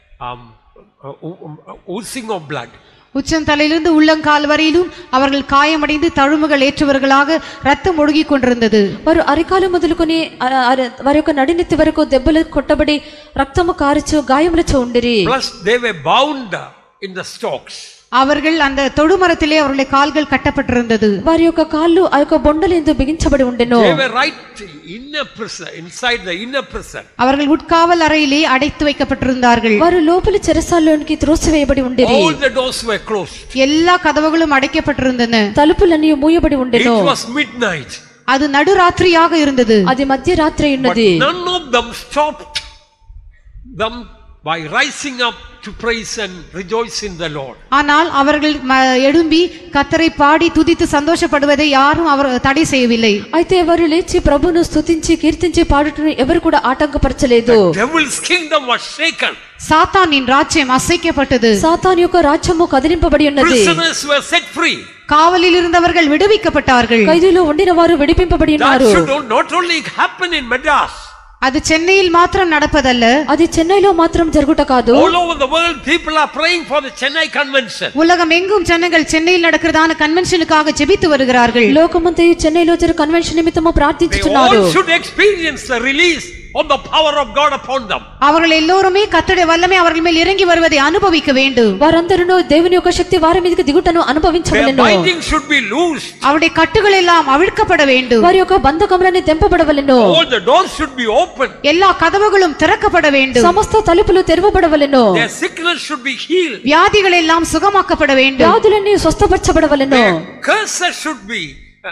[SPEAKER 1] oozing of blood.
[SPEAKER 2] உச்சம் தலையிலிருந்து உள்ளங்கால் வரையிலும் அவர்கள் காயமடைந்து தழும்புகள் ஏற்றவர்களாக ரத்தம் ஒழுகிக் கொண்டிருந்தது.
[SPEAKER 3] వారు అరికాలు మొదలుకొని వారి యొక్క నడినెత్తి వరకు దెబ్బలు కొట్టబడి రక్తము కారుచు గాయములతో ఉండిరి.
[SPEAKER 1] Plus they were bound in the stocks.
[SPEAKER 2] அவர்கள் அந்த தொடுமரத்திலே அவருடைய கால்கள் கட்டப்பட்டிருந்தது.
[SPEAKER 3] వారి యొక్క కాళ్ళు ఆ యొక్క బొండలందు బిగించబడి ఉండెను.
[SPEAKER 1] They were right in a prison, inside the inner prison.
[SPEAKER 2] அவர்கள் உட்காவல் அறையிலே அடைத்து வைக்கப்பட்டிருந்தார்கள்.
[SPEAKER 3] వారు లోపలి చెరసాలలోనికి త్రోసివేయబడి ఉండిరి.
[SPEAKER 1] All the doors were closed.
[SPEAKER 2] எல்லா கதவுகளும் அடைக்கப்பட்டிருந்தன.
[SPEAKER 3] తలుపులన్నీ మూయబడి ఉండెను.
[SPEAKER 1] It was midnight.
[SPEAKER 2] அது நடுராத்திரியாக இருந்தது.
[SPEAKER 3] అది మధ్యరాత్రి
[SPEAKER 1] But
[SPEAKER 3] ఉన్నది.
[SPEAKER 1] none of them stopped them by rising up to praise and rejoice in the Lord.
[SPEAKER 2] ஆனால் அவர்கள் எழும்பி கர்த்தரை பாடி துதித்து சந்தோஷப்படுவதை யாரும் அவர் தடை செய்யவில்லை.
[SPEAKER 3] అయితే వారు లేచి ప్రభువును స్తుతించి కీర్తించి పాడుటను ఎవరు కూడా ఆటంకపరచలేదు.
[SPEAKER 1] Devil's kingdom was shaken.
[SPEAKER 2] சாத்தானின் ராஜ்யம் அசைக்கப்பட்டது.
[SPEAKER 3] సాతాను యొక్క రాజ్యము కదిలింపబడి ఉన్నది.
[SPEAKER 1] Prisoners were set free.
[SPEAKER 2] காவலில் இருந்தவர்கள் விடுவிக்கப்பட்டார்கள்.
[SPEAKER 3] ఖైదీలో ఉండిన వారు విడిపింపబడి
[SPEAKER 1] That
[SPEAKER 3] ఉన్నారు.
[SPEAKER 1] should not only happen in Madras.
[SPEAKER 2] அது சென்னையில் மாத்திரம் நடப்பதல்ல.
[SPEAKER 3] అది చెన్నైలో మాత్రం జరుగుట కాదు.
[SPEAKER 1] All over the world people are praying for the Chennai convention.
[SPEAKER 2] உலகம் எங்கும் ஜனங்கள் சென்னையில் நடக்கிறதான கன்வென்ஷனுக்காக ஜெபித்து வருகிறார்கள்.
[SPEAKER 3] లోకమంతయు చెన్నైలో జరు కన్వెన్షన్ నిమిత్తము
[SPEAKER 1] They
[SPEAKER 3] ప్రార్థించుచున్నారు.
[SPEAKER 1] all should experience the release of the power of God upon them.
[SPEAKER 2] அவர்கள் எல்லோருமே கர்த்தருடைய வல்லமை அவர்கள் மேல் இறங்கி வருவதை அனுபவிக்க வேண்டும்.
[SPEAKER 3] వారందరూ దేవుని యొక్క శక్తి వారి మీదకి దిగుటను
[SPEAKER 1] Their
[SPEAKER 3] అనుభవించవలెను.
[SPEAKER 1] binding should be loosed.
[SPEAKER 2] அவருடைய கட்டுகள் எல்லாம் அவிழ்க்கப்பட வேண்டும்.
[SPEAKER 3] వారి యొక్క బంధకములన్నీ తెంపబడవలెను.
[SPEAKER 1] All the doors should be open.
[SPEAKER 2] எல்லா கதவுகளும் திறக்கப்பட வேண்டும்.
[SPEAKER 3] సమస్త తలుపులు తెరవబడవలెను.
[SPEAKER 1] Their sickness should be healed.
[SPEAKER 2] வியாதிகள் எல்லாம் சுகமாக்கப்பட வேண்டும்.
[SPEAKER 3] వ్యాధులన్నీ స్వస్థపరచబడవలెను.
[SPEAKER 1] Their curses should be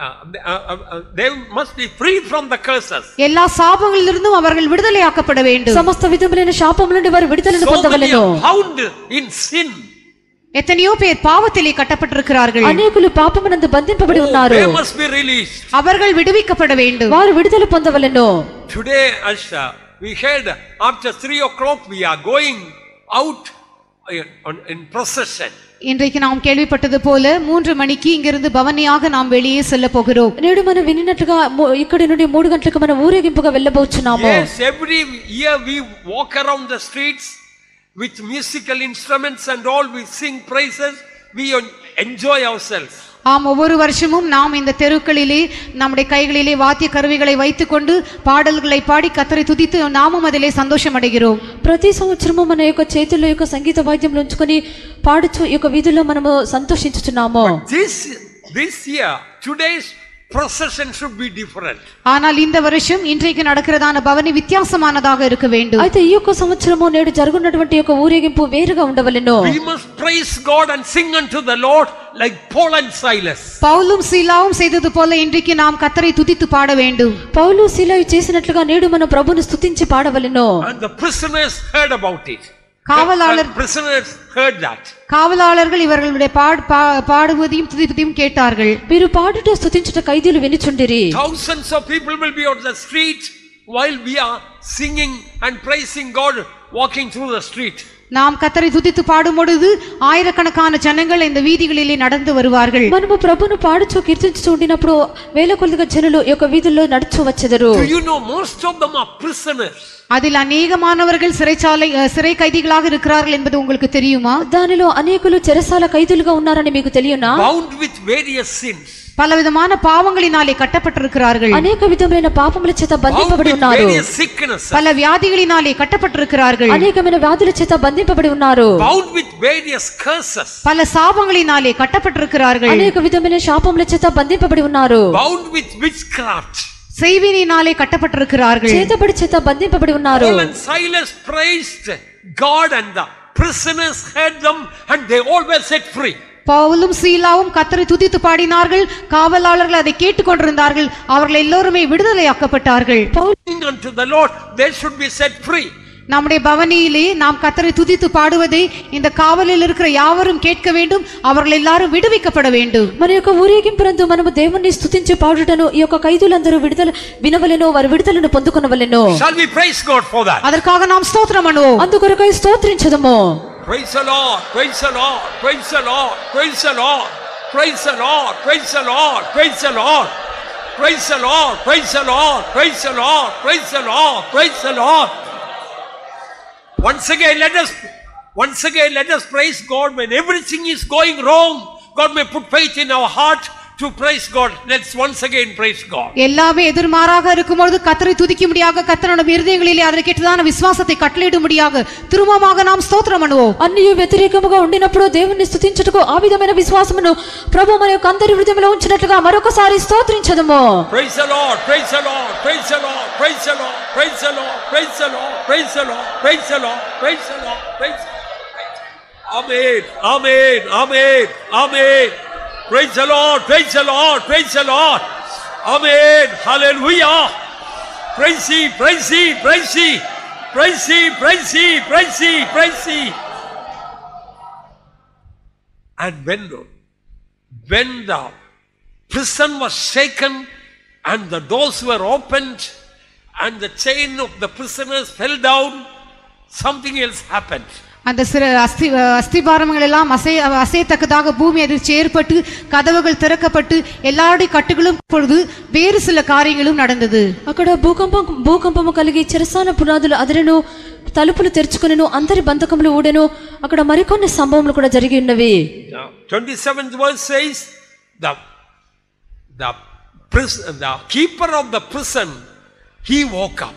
[SPEAKER 1] they must be free from the curses.
[SPEAKER 2] எல்லா சாபங்களிலிருந்தும் அவர்கள் விடுதலையாக்கப்பட வேண்டும்.
[SPEAKER 3] సమస్త విధములైన శాపముల నుండి వారు విడుదలను
[SPEAKER 1] So many
[SPEAKER 3] పొందవలెను.
[SPEAKER 1] are bound in sin.
[SPEAKER 2] எத்தனையோ பேர் பாவத்திலே கட்டப்பட்டிருக்கிறார்கள்.
[SPEAKER 3] అనేకులు పాపమునందు బంధింపబడి ఉన్నారు.
[SPEAKER 1] They must be released.
[SPEAKER 2] அவர்கள் விடுவிக்கப்பட வேண்டும்.
[SPEAKER 3] వారు విడుదల పొందవలెను.
[SPEAKER 1] Today, as we heard, after 3 o'clock we are going out in procession.
[SPEAKER 2] இன்றைக்கு நாம் கேள்விப்பட்டது போல 3 மணிக்கு இங்கிருந்து பவனியாக நாம் வெளியே செல்ல போகிறோம்.
[SPEAKER 3] నేడు మనం వినినట్లుగా ఇక్కడి నుండి 3 గంటలకు మనం ఊరేగింపుగా వెళ్ళబోచున్నాము.
[SPEAKER 1] Yes, every year we walk around the streets with musical instruments and all, we sing praises, we enjoy ourselves.
[SPEAKER 2] ஆம், ஒவ்வொரு வருஷமும் நாம் இந்த தெருக்களிலே நம்முடைய கைகளிலே வாத்திய கருவிகளை வைத்துக்கொண்டு பாடல்களை பாடி கர்த்தரை துதித்து நாமும் அதிலே சந்தோஷம் அடைகிறோம்.
[SPEAKER 3] ప్రతి సంవత్సరము మన యొక్క చేతుల్లో యొక్క సంగీత వాద్యములు ఉంచుకొని పాడుచు ఈ యొక్క వీధుల్లో మనము సంతోషించుచున్నాము.
[SPEAKER 1] This year, today's procession should be different.
[SPEAKER 2] ஆனால் இந்த வருஷம் இன்றைக்கு நடக்கிறதான பவனி வித்தியாசமானதாக இருக்க வேண்டும்.
[SPEAKER 3] అయితే ఈ యొక్క సంవత్సరము నేడు జరుగుతున్నటువంటి యొక్క ఊరేగింపు వేరుగా ఉండవలెను.
[SPEAKER 1] We must praise God and sing unto the Lord like Paul and Silas.
[SPEAKER 2] பவுலும் சீலாவும் செய்தது போல இன்றைக்கு நாம் கர்த்தரை துதித்து பாட வேண்டும்.
[SPEAKER 3] పౌలు సీలాయు చేసినట్లుగా నేడు మన ప్రభువును స్తుతించి పాడవలెను.
[SPEAKER 1] And the prisoners heard about it. Prisoners heard that.
[SPEAKER 2] காவலாளர்கள் இவர்களுடைய பாடுவதையும் துதிப்பதையும் கேட்டார்கள்.
[SPEAKER 3] వీరు పాడుట స్తుతించుట ఖైదీలు వినుచుండిరి.
[SPEAKER 1] Thousands of people will be on the street while we are singing and praising God, walking through the street.
[SPEAKER 2] நாம் கர்த்தரை துதித்து பாடும் பொழுது ஆயிரக்கணக்கான ஜனங்கள் இந்த வீதிகளிலே நடந்து வருவார்கள்.
[SPEAKER 3] మనము ప్రభువును పాడుచు కీర్తించుచు ఉండినప్పుడు వేల కొలదిగా జనులు ఈ యొక్క వీధుల్లో నడుచు వచ్చెదరు.
[SPEAKER 1] Do you know most of them are prisoners?
[SPEAKER 2] அதில் அநேகமானவர்கள் சிறை கைதிகளாக இருக்கிறார்கள் என்பது உங்களுக்கு தெரியுமா?
[SPEAKER 3] దానిలో అనేకులు చెరసాల ఖైదీలుగా ఉన్నారని మీకు తెలియనా?
[SPEAKER 1] Bound with various sins.
[SPEAKER 2] பலவிதமான பாவங்களினாலே கட்டப்பட்டிருக்கிறார்கள்.
[SPEAKER 3] అనేక విధమైన పాపముల చేత బంధింపబడి ఉన్నారు.
[SPEAKER 2] பல வியாதிகளினாலே கட்டப்பட்டிருக்கிறார்கள்.
[SPEAKER 3] అనేకమైన వ్యాధుల చేత బంధింపబడి ఉన్నారు.
[SPEAKER 1] Bound with various curses.
[SPEAKER 2] பல சாபங்களினாலே கட்டப்பட்டிருக்கிறார்கள்.
[SPEAKER 3] అనేక విధమైన శాపముల చేత బంధింపబడి ఉన్నారు.
[SPEAKER 1] Bound with witchcraft.
[SPEAKER 2] செய்வினினாலே கட்டப்பட்டிருக்கிறார்கள்.
[SPEAKER 3] చేతబడి చేత బంధింపబడి ఉన్నారు.
[SPEAKER 1] Paul and Silas praised God and the prisoners heard them and they all were set free.
[SPEAKER 2] பவுலும் சீலாவும் கர்த்தரை துதித்து பாடினார்கள். காவலாளர்கள் அதை கேட்டுக்கொண்டிருந்தார்கள். அவர்கள் எல்லோருமே விடுதலையாக்கப்பட்டார்கள்.
[SPEAKER 1] Unto the Lord they should be set free.
[SPEAKER 2] நம்முடைய பவனியிலே நாம் கர்த்தரை துதித்து பாடுவதை இந்த காவலில் இருக்கிற யாவரும் கேட்க வேண்டும். அவர்கள் எல்லாரும் விடுவிக்கப்பட வேண்டும்.
[SPEAKER 3] మన యొక్క ఊరేగింపునందు మనము దేవుణ్ణి స్తుతించి పాడుటను ఈ యొక్క ఖైదీలందరూ విడుదల వినవలెను, వారి విడుదలను పొందుకొనవలెను.
[SPEAKER 1] Shall we praise God for that?
[SPEAKER 2] அதற்காக நாம் ஸ்தோத்திரம் பண்ணுவோம்.
[SPEAKER 3] అందుకొరకై స్తోత్రించదము.
[SPEAKER 1] Praise the Lord, praise the Lord, praise the Lord, praise the Lord, praise the Lord, praise the Lord, praise the Lord, praise the Lord, praise the Lord, praise the Lord, praise the Lord, praise the Lord. Once again let us praise God when everything is going wrong. God may put faith in our heart to praise God. Let's once again praise God.
[SPEAKER 2] எல்லாமே எதிர்மாறாக இருக்கும்போது கர்த்தரை துதிக்கும்படியாக கர்த்தருடைய இருதயங்களிலே அதற்கேற்றதான விசுவாசத்தை கட்டளையிடும்படியாக திரும்பமாக நாம் ஸ்தோத்திரம் பண்ணுவோம்.
[SPEAKER 3] అన్ని వ్యతిరేకముగా ఉండినప్పుడు దేవుణ్ణి స్తుతించుటకు ఆ విధమైన విశ్వాసమును ప్రభువు మన యొక్క అందరి హృదయంలో ఉంచినట్లుగా మరొకసారి స్తోత్రించదము.
[SPEAKER 1] Praise the Lord, praise the Lord, praise the Lord, praise the Lord, praise the Lord, praise the Lord, praise the Lord, praise the Lord, praise the Lord, praise the Lord. Amen, amen, amen, amen. Praise the Lord, praise the Lord, praise the Lord. Amen, hallelujah. Praise He, praise He, praise He, praise He, praise He, praise He, praise He. And when the prison was shaken and the doors were opened and the chain of the prisoners fell down, something else happened.
[SPEAKER 2] அந்த அஸ்திபாரங்கள் எல்லாம் அசையத்தக்கதாக பூமி அதிர்ச்சி ஏற்பட்டு கதவுகள் திறக்கப்பட்டு எல்லாருடைய கட்டுகளும் பொழுது வேறு சில காரியங்களும் நடந்தது.
[SPEAKER 3] అక్కడ భూకంపము కలిగి చెరసాల పునాదులు అదిరెను, తలుపులు తెరుచుకొనెను, అందరి బంధకములు ఊడెను. అక్కడ మరికొన్ని సంభవములు కూడా జరిగి ఉన్నవి.
[SPEAKER 1] 27th verse says the keeper of the prison, he woke up.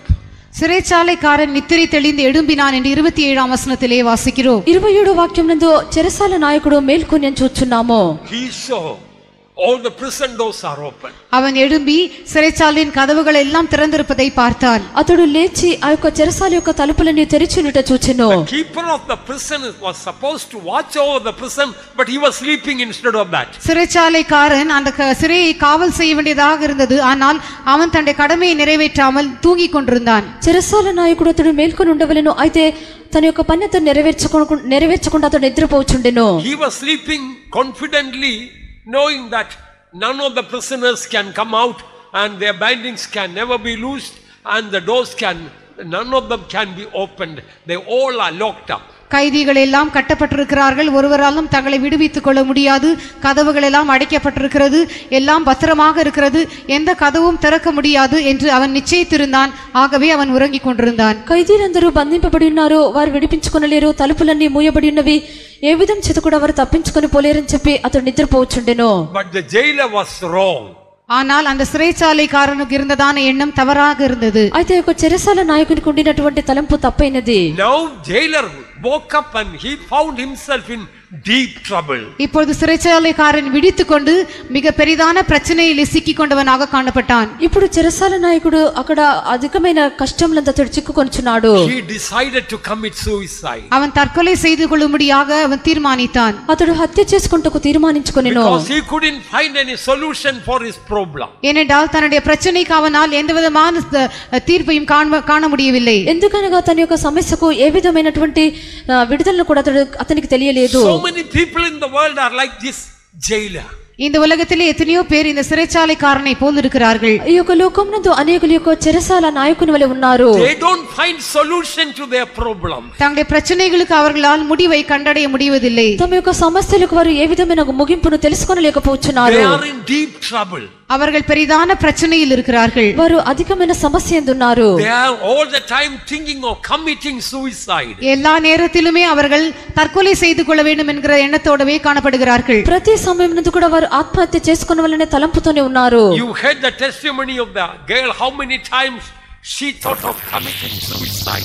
[SPEAKER 2] சிறைச்சாலைக்காரன் நித்திரை தெளிந்து எழும்பினான் என்று 27ஆம் வசனத்திலே வாசிக்கிறோம்.
[SPEAKER 3] 27వ వాక్యం నందు చెరసాల నాయకుడు మేల్కొని అని చూస్తున్నాము.
[SPEAKER 1] He saw all the prison doors are open.
[SPEAKER 2] அவன் எழும்பி சிறைச்சாலையின் கதவுகள் எல்லாம் திறந்திருப்பதை பார்த்தான்.
[SPEAKER 3] అతడు లేచి ఆ యొక్క చెరసాల యొక్క తలుపులన్నీ తెరిచి ఉన్నట చూచెను.
[SPEAKER 1] The keeper of the prison was supposed to watch over the prison, but he was sleeping instead of that.
[SPEAKER 2] சிறைச்சாலைக்காரன் அந்த சிறையை காவல் செய்ய வேண்டியதாக இருந்தது. ஆனால் அவன் தன்னுடைய கடமையை நிறைவேற்றாமல் தூங்கிக் கொண்டிருந்தான்.
[SPEAKER 3] చెరసాల నాయకుడు అతడు మేల్కొని ఉండవలెను. అయితే తన యొక్క పని అతను నెరవేర్చకుండా అతడు నిద్రపోచుండెను.
[SPEAKER 1] He was sleeping confidently, knowing that none of the prisoners can come out and their bindings can never be loosed and the doors none of them can be opened. They all are locked up.
[SPEAKER 2] கைதிகள் எல்லாம் கட்டப்பட்டிருக்கிறார்கள், ஒருவராலும் தங்களை விடுவித்துக் கொள்ள முடியாது, கதவுகள் எல்லாம் அடைக்கப்பட்டிருக்கிறது, எல்லாம் பத்திரமாக இருக்கிறது, எந்த கதவும் திறக்க முடியாது என்று அவன் நிச்சயித்திருந்தான். ஆகவே அவன் உறங்கிக் கொண்டிருந்தான்.
[SPEAKER 3] ఖైదీలందరూ బంధింపబడి ఉన్నారు, వారు విడిపించుకొనలేరు, తలుపులన్నీ మూయబడి ఉన్నవి, ఏ విధం చేత కూడా వారు తప్పించుకొని పోలేరని చెప్పి అతడు నిద్రపోవచ్చుండెను.
[SPEAKER 1] But the jailer was wrong.
[SPEAKER 2] ஆனால் அந்த சிறைச்சாலைக்காரனுக்கு இருந்ததான எண்ணம் தவறாக இருந்தது.
[SPEAKER 3] అయితే ఒక చెరసాల నాయకునికి ఉండినటువంటి తలంపు తప్పైనది.
[SPEAKER 1] Now jailer woke up and he found himself in deep trouble.
[SPEAKER 2] இப்பொழுது சிறைச்சாலைக்காரன் விழித்துக்கொண்டு மிக பெரிதான பிரச்சனையில் சிக்கிக் கொண்டவனாக காணப்பட்டான்.
[SPEAKER 3] ఇప్పుడు చెరసాల నాయకుడు అక్కడ అధికమైన కష్టంలంతా అతడు చిక్కుకొనుచున్నాడు.
[SPEAKER 1] He decided to commit suicide.
[SPEAKER 2] அவன் தற்கொலை செய்து கொள்ளும்படியாக அவன் தீர்மானித்தான்.
[SPEAKER 3] అతడు హత్య చేసుకుంటకు తీర్మానించుకొనెను.
[SPEAKER 1] Because he couldn't find any solution for his problem.
[SPEAKER 2] ஏனென்றால் தன்னுடைய பிரச்சனைக்கு அவனால் எந்த விதமான தீர்ப்பையும் காண முடியவில்லை.
[SPEAKER 3] ఎందుకనగా తన యొక్క సమస్యకు ఏ విధమైనటువంటి విడుదలను కూడా అతనికి తెలియలేదు.
[SPEAKER 1] So many people in the world are like this jailer.
[SPEAKER 2] இந்த உலகத்திலே எத்தனையோ பேர் இந்த சிறைச்சாலைக்காரனை போல் இருக்கிறார்கள்.
[SPEAKER 3] ఈ యొక్క లోకమునందు అనేకులు యొక్క చెరసాల నాయకుని వలె ఉన్నారు.
[SPEAKER 1] They don't find solution to their problem.
[SPEAKER 2] தங்களுடைய பிரச்சனைகளுக்கு அவர்களால் முடிவை கண்டடைய முடிவதில்லை.
[SPEAKER 3] తమ యొక్క సమస్యలకు వారు ఏ విధమైన ముగింపును తెలుసుకోలేకపోతున్నారు.
[SPEAKER 1] They are in deep trouble.
[SPEAKER 2] அவர்கள் பெரிதான பிரச்சனையில் இருக்கிறார்கள்.
[SPEAKER 3] వారు అధికమైన సమస్య ఎందున్నారు.
[SPEAKER 1] They are all the time thinking of committing suicide.
[SPEAKER 2] எல்லா நேரத்திலுமே அவர்கள் தற்கொலை செய்து கொள்ள வேண்டும் என்கிற எண்ணத்தோடவே காணப்படுகிறார்கள்.
[SPEAKER 3] ప్రతి సమయమునందు కూడా వారు ఆత్మహత్య చేసుకొనవలనే తలంపుతోనే ఉన్నారు.
[SPEAKER 1] You heard the testimony of the girl, how many times she thought of committing suicide.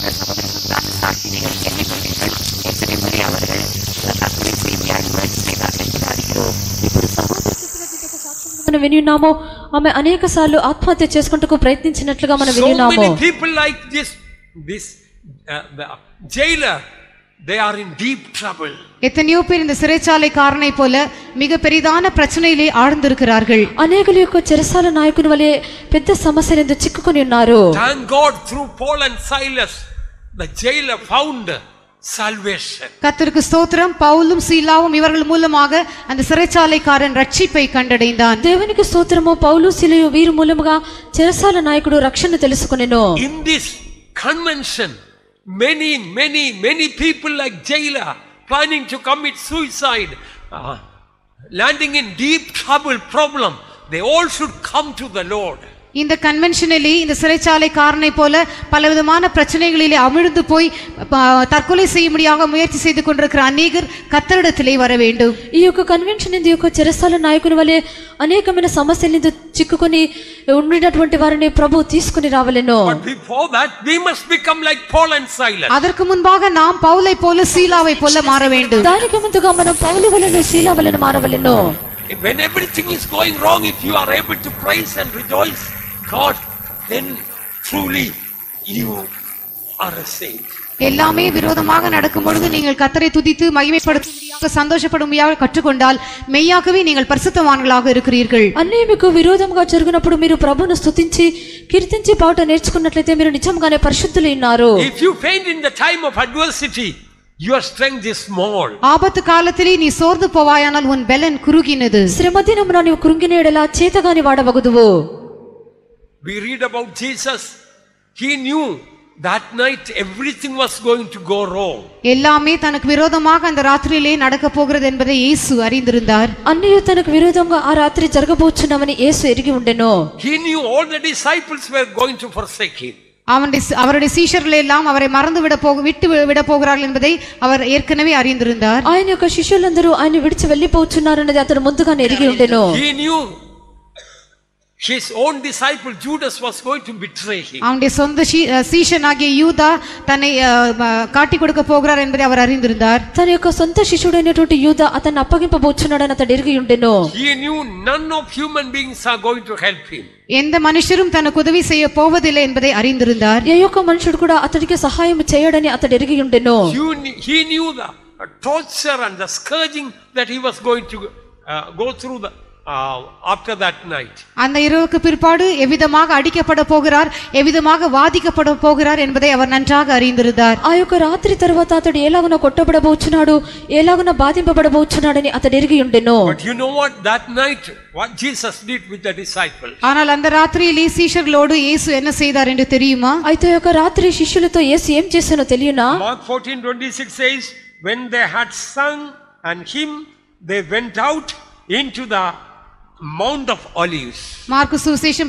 [SPEAKER 3] మనం వినియున్నాము, ఆమె అనేక సార్లు ఆత్మహత్య చేసుకుంటూ ప్రయత్నించినట్లుగా మనం
[SPEAKER 1] So
[SPEAKER 3] వినియున్నాము.
[SPEAKER 1] many people like this the jailer, they are in deep trouble.
[SPEAKER 2] எத்தனையோ பேர் இந்த சிறைச்சாலைக்காரனை போல மிக பெரிதான பிரச்சனையிலே ஆழ்ந்திருக்கிறார்கள்.
[SPEAKER 3] అనేకుల యొక్క చెరసాల నాయకుని వలె పెద్ద సమస్యలందు చిక్కుకొని ఉన్నారు.
[SPEAKER 1] Thank God, through Paul and Silas the jailer found salvation.
[SPEAKER 2] கர்த்தருக்கு ஸ்தோத்திரம், பவுலும் சீலாவும் இவர்கள் மூலமாக அந்த சிறைச்சாலைக்காரன் ரட்சிப்பை கண்டடைந்தான்.
[SPEAKER 3] దేవునికి స్తోత్రము, పౌలు సీలయు వీరు మూలముగా చెరసాల నాయకుడు రక్షణ తెలుసుకొనెను.
[SPEAKER 1] In this convention many people like jailer planning to commit suicide, landing in deep trouble problem, they all should come to the Lord.
[SPEAKER 2] இந்த கன்வென்ஷனிலே இந்த சிறைச்சாலைக்காரனை போல பலவிதமான பிரச்சனைகளிலே அமிழ்ந்து போய் தற்கொலை செய்யும்படியாக முயற்சி செய்து கொண்டிருக்கிற அநேகர் கர்த்தரிடத்திலே வர வேண்டும்.
[SPEAKER 3] ఈ యొక్క కన్వెన్షన్ இந்த యొక్క చెరసాల నాయకుని వలె అనేకమైన సమస్యలను చిక్కుకొని ఉండినటువంటి వారిని ప్రభు తీసుకొని రావలెను.
[SPEAKER 1] But before that we must become like Paul and Silas.
[SPEAKER 2] அதற்கு முன்பாக நாம் பவுலை போல சீலாவை போல மாற வேண்டும்.
[SPEAKER 3] దానికి ముందుగా మనం పౌలు వలెను సీలా వలెను మారవలెను.
[SPEAKER 1] When everything is going wrong, if you are able to praise and rejoice God, then truly you are a saint.
[SPEAKER 2] எல்லாமே விரோதமாக நடக்கும் பொழுது நீங்கள் கர்த்தரை துதித்து மகிமைப்படுத்தும்படியாக சந்தோஷப்படும்படியாக கற்றுக்கொண்டால் மெய்யாகவே நீங்கள் பரிசுத்தவான்களாக இருக்கிறீர்கள்.
[SPEAKER 3] అన్నీ మీకు విరోధంగా జరిగినప్పుడు మీరు ప్రభువును స్తుతించి కీర్తించి పాట నేర్చుకున్నట్లయితే మీరు నిజంగానే పరిశుద్ధులు ఉన్నారు.
[SPEAKER 1] If you faint in the time of adversity, your strength is small.
[SPEAKER 2] ஆபத்து காலத்திலே நீ சோர்ந்து போவாயானால் உன் பலன் குறுகினது.
[SPEAKER 3] శ్రమ దినమున నీవు కృంగిన ఎడల చేతగాని వాడవగుదువు.
[SPEAKER 1] We read about Jesus. He knew that night everything was going to go wrong.
[SPEAKER 2] எல்லாமே தனக்கு விரோதமாக அந்த ராத்திரியிலே நடக்க போகிறது என்பதை இயேசு அறிந்திருந்தார்.
[SPEAKER 3] అన్నీ తనకు విరోధంగా ఆ రాత్రి జరగబోచున్నవని యేసు ఎరిగి ఉండెను.
[SPEAKER 1] He knew all the disciples were going to forsake him.
[SPEAKER 2] அவருடைய சீஷர்கள் எல்லாம் அவரை மறந்து விட்டு விட போகிறார்கள் என்பதை அவர் ஏற்கனவே அறிந்திருந்தார்.
[SPEAKER 3] ఆయన యొక్క శిష్యులందరూ ఆయన విడిచి వెళ్ళిపోతున్నారన్నది అతడు ముందుగానే ఎరిగి ఉండెను.
[SPEAKER 1] He knew his own disciple Judas was going to betray him.
[SPEAKER 2] அவனுடைய சொந்த சீஷனாகிய யூதா தன்னை காட்டி கொடுக்க போகிறார் என்பதை அவர் அறிந்திருந்தார்.
[SPEAKER 3] తన యొక్క సొంత శిష్యుడైనటువంటి యూదా అతన్ని అప్పగింపబోచున్నాడని అతడు ఎరిగి ఉండెను.
[SPEAKER 1] He knew none of human beings are going to help him.
[SPEAKER 2] எந்த மனுஷரும் தனக்கு உதவி செய்ய போவதில்லை என்பதை அறிந்திருந்தார்.
[SPEAKER 3] ఏ యొక్క మనుషుడు కూడా అతడికి సహాయం చేయడని అతడు ఎరిగి ఉండెను.
[SPEAKER 1] He knew the torture and the scourging that he was going to go through after that night.
[SPEAKER 2] அந்த இரவுக்கு பிற்பாடு எவ்விதமாக அடிக்கப்பட போகிறார், எவ்விதமாக வாதிக்கப்பட போகிறார் என்பதை அவர் நன்றாக அறிந்திருந்தார்.
[SPEAKER 3] ఆ యొక్క రాత్రి తర్వాత అతడు ఎలాగున కొట్టబడబోచున్నాడు, ఎలాగున బాధింపబడబోచున్నాడని అతడు ఎరిగి ఉండెను.
[SPEAKER 1] But you know what, that night what Jesus did with the disciples?
[SPEAKER 2] ஆனால் அந்த ராத்திரியிலே சீஷர்களோடு இயேசு என்ன செய்தார் என்று தெரியுமா?
[SPEAKER 3] అయితే యొక్క రాత్రి శిష్యులతో యేసు ఏం చేశానో తెలియనా?
[SPEAKER 1] Mark 14:26 says, when they had sung and hymn, they went out into the Mount of Olives.
[SPEAKER 2] Mark சுவிசேஷம்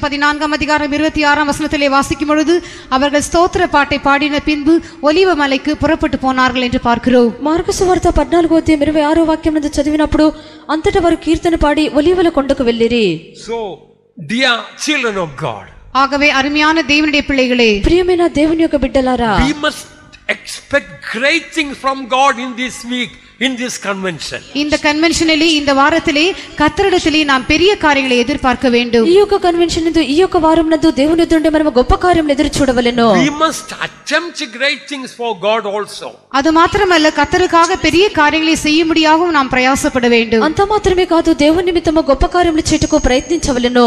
[SPEAKER 2] 14:26 வாசிக்கும் பொழுது அவர்கள் ஸ்தோத்திர பாட்டை பாடின பின்பு ஒலிவ மலைக்கு புறப்பட்டு போனார்கள் என்று பார்க்கிறோம்.
[SPEAKER 3] మార్కు సువార్త 14:26 చదివినప్పుడు అంతటా వారు కీర్తన పాడి ఒలీవల కొండకు వెళ్ళిరి.
[SPEAKER 1] So dear children of God,
[SPEAKER 2] ஆகவே அருமையான தேவனுடைய பிள்ளைகளே,
[SPEAKER 3] ప్రియమైన దేవుని యొక్క బిడ్డలారా,
[SPEAKER 1] we must expect great things from God in this week, in this convention.
[SPEAKER 2] இந்த கன்வென்ஷனிலே, இந்த வாரத்திலே கர்த்தரிடத்திலே நாம் பெரிய காரியங்களை எதிர்பார்க்க வேண்டும்.
[SPEAKER 3] ఈ యొక్క కన్వెన్షన్ నందు, ఈ యొక్క వారం నందు దేవుని ఎదుట నుండి మనం గొప్ప కార్యములు ఎదురు చూడవలెను.
[SPEAKER 1] We must attempt great things for God also.
[SPEAKER 2] அது மாத்திரமல்ல, கர்த்தருக்காக பெரிய காரியங்களை செய்யும்படியாகவும் நாம் பிரயாசப்பட வேண்டும்.
[SPEAKER 3] అంత మాత్రమే కాదు, దేవుని నిమిత్తము గొప్ప కార్యములు చేయుటకు ప్రయత్నించవలెను.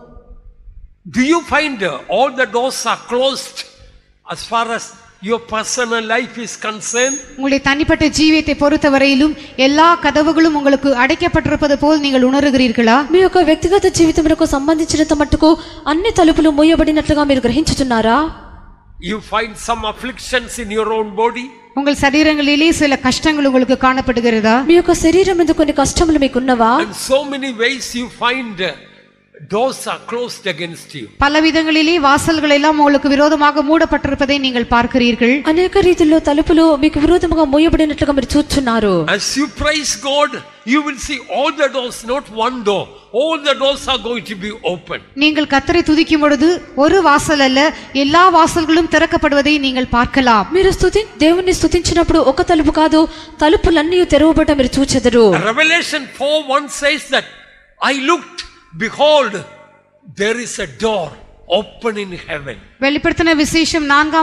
[SPEAKER 1] Do you find all the doors are closed as far as your personal life is concerned?
[SPEAKER 2] உங்களுடைய தனிப்பட்ட ஜீவியத்தை பொறுத்தவரையிலும் எல்லா கதவுகளும் உங்களுக்கு அடைக்கப்பட்டிருப்பது போல் நீங்கள் உணர்கிறீர்களா?
[SPEAKER 3] మీ యొక్క వ్యక్తిగత జీవితమునకు సంబంధించినంత మట్టుకు అన్ని తలుపులు మూయబడినట్లుగా మీరు గ్రహించుచున్నారా?
[SPEAKER 1] You find some afflictions in your own body?
[SPEAKER 2] உங்கள் சரீரங்களிலே சில கஷ்டங்கள் உங்களுக்கு காணப்படுகிறதா?
[SPEAKER 3] మీ యొక్క శరీరం మీద కొన్ని కష్టములు మీకు ఉన్నవా?
[SPEAKER 1] In so many ways you find doors are closed against you.
[SPEAKER 2] பல விதங்களிலே வாசல்கள் எல்லாம் உங்களுக்கு விரோதமாக மூடப்பட்டிருப்பதை நீங்கள் பார்க்கிறீர்கள்.
[SPEAKER 3] అనేక రీతిలో తలుపులు మీకు విరోధముగా మూయబడినట్లుగా మీరు చూస్తున్నారు.
[SPEAKER 1] As you praise God, you will see all the doors, not one door. All the doors are going to be open.
[SPEAKER 2] நீங்கள் கர்த்தரை துதிக்கும் பொழுது ஒரு வாசல் அல்ல, எல்லா வாசல்களும் திறக்கப்படுவதை நீங்கள் பார்க்கலாம்.
[SPEAKER 3] మీరు దేవుని స్తుతించినప్పుడు ఒక తలుపు కాదు, తలుపులన్నీ తెరవబడట మీరు చూచెదరు.
[SPEAKER 1] Revelation 4:1 says that I looked, behold, there is a door open in heaven.
[SPEAKER 2] வெளிப்படுத்தின விசேஷம்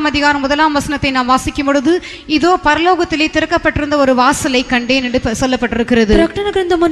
[SPEAKER 2] 4:1 நாம் வாசிக்கும் பொழுது இதோ பரலோகத்திலே திறக்கப்பட்டிருந்த ஒரு வாசலை கண்டேன் என்று சொல்லப்பட்டிருக்கிறது.
[SPEAKER 3] ప్రకటన గ్రంథము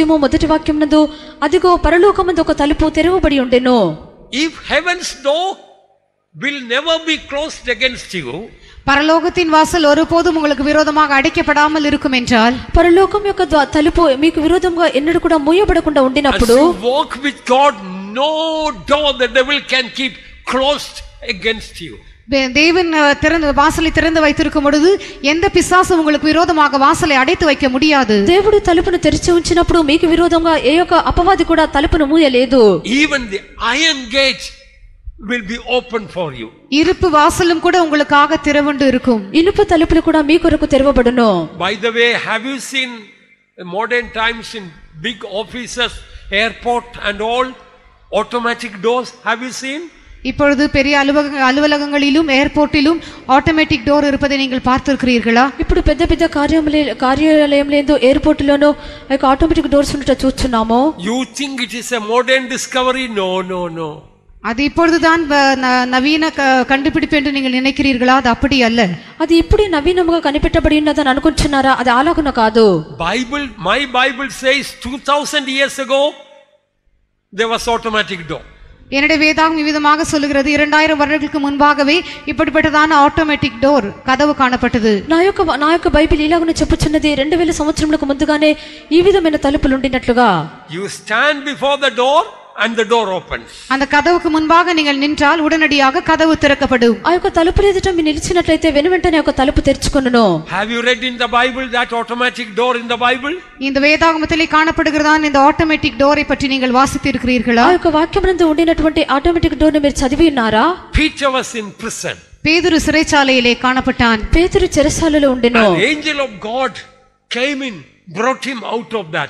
[SPEAKER 3] 4:1 నందు అదిగో పరలోకమందు ఒక తలుపు తెరవబడి ఉండెను.
[SPEAKER 1] If heaven's door will never be closed against you,
[SPEAKER 2] பரலோகத்தின் வாசல் ஒருபோதும் உங்களுக்கு விரோதமாக அடைக்கப்படாமல் இருக்கும் என்றால்,
[SPEAKER 3] పరలోకం యొక్క తలుపు మీకు విరోధంగా ఎన్నడూ కూడా మూయబడకుండా ఉండినప్పుడు,
[SPEAKER 1] as you walk with God, no door the devil can keep closed against you.
[SPEAKER 2] தேவன் வாசலை திறந்து வைத்திருக்கும் பொழுது எந்த பிசாசும் உங்களுக்கு விரோதமாக வாசலை அடைத்து வைக்க முடியாது.
[SPEAKER 3] దేవుడు తలుపును తెరిచి ఉంచినప్పుడు మీకు విరోధంగా ఏ యొక్క అపవాది కూడా తలుపును మూయలేదు.
[SPEAKER 1] Even the iron gate will be open for you.
[SPEAKER 2] இருப்பு வாசலும் கூட உங்களுக்காக திறவுண்டு இருக்கும்.
[SPEAKER 3] ఇనుప తలుపులు కూడా మీ కొరకు తెరవబడును.
[SPEAKER 1] By the way, have you seen modern times in big offices, airport and all, automatic doors? Have you seen?
[SPEAKER 2] இப்பொழுது பெரிய அலுவலகங்களிலும் ஏர்போர்ட்டிலும் ஆட்டோமேட்டிக் டோர் இருப்பதை நீங்கள் பார்த்திருக்கிறீர்களா?
[SPEAKER 3] ఇప్పుడు పెద్ద పెద్ద కార్యాలయంలో ఎయిర్పోర్ట్లోనూ ఆటోమేటిక్ డోర్స్ ఉండట చూస్తున్నాము.
[SPEAKER 1] You think it is a modern discovery? No.
[SPEAKER 2] அது இப்பொழுதுதான் நவீன கண்டுபிடிப்பு என்று நீங்கள் நினைக்கிறீர்களா? அது அப்படி அல்ல.
[SPEAKER 3] అది ఇప్పుడే నవీనంగా కనిపెట్టబడి ఉన్నదని అనుకుంటున్నారా? అది అలాగున కాదు.
[SPEAKER 1] My Bible says 2000 years ago there was automatic door.
[SPEAKER 2] என்னுடைய வேதாகம் விதமாக சொல்லுகிறது, 2000 வருடங்களுக்கு முன்பாகவே இப்படிப்பட்டதான ஆட்டோமேட்டிக் டோர் கதவு காணப்பட்டது.
[SPEAKER 3] నా యొక్క బైబిల్ ఇలాగనే చెప్పుచున్నది, 2000 సంవత్సరములకు ముందుగానే ఈ విధమైన తలుపులు ఉండినట్లుగా.
[SPEAKER 1] You stand before the door and the door opens.
[SPEAKER 2] அந்த கதவுக்கு முன்பாக நீங்கள் நின்றால் உடனடியாக கதவு திறக்கப்படும்.
[SPEAKER 3] ఆ యొక్క తలుపు ఎదుట మీరు నిలిచినట్లయితే వెనువెంటనే ఒక తలుపు తెరుచుకొనును.
[SPEAKER 1] Have you read in the Bible that automatic door in the Bible?
[SPEAKER 2] இந்த வேதாகமத்திலே காணப்படுகிறதான இந்த ஆட்டோமேட்டிக் டோரை பற்றி நீங்கள் வாசித்து இருக்கிறீர்களா?
[SPEAKER 3] ఆ యొక్క వాక్యమునందు ఉండినటువంటి ఆటోమేటిక్ డోర్ ని మీరు చదివి ఉన్నారా?
[SPEAKER 1] Peter was in prison.
[SPEAKER 2] பேதுரு சிறைச்சாலையிலே காணப்பட்டான்.
[SPEAKER 3] పేతురు చెరసాలలో ఉండెను.
[SPEAKER 1] An angel of God came in brought him out of that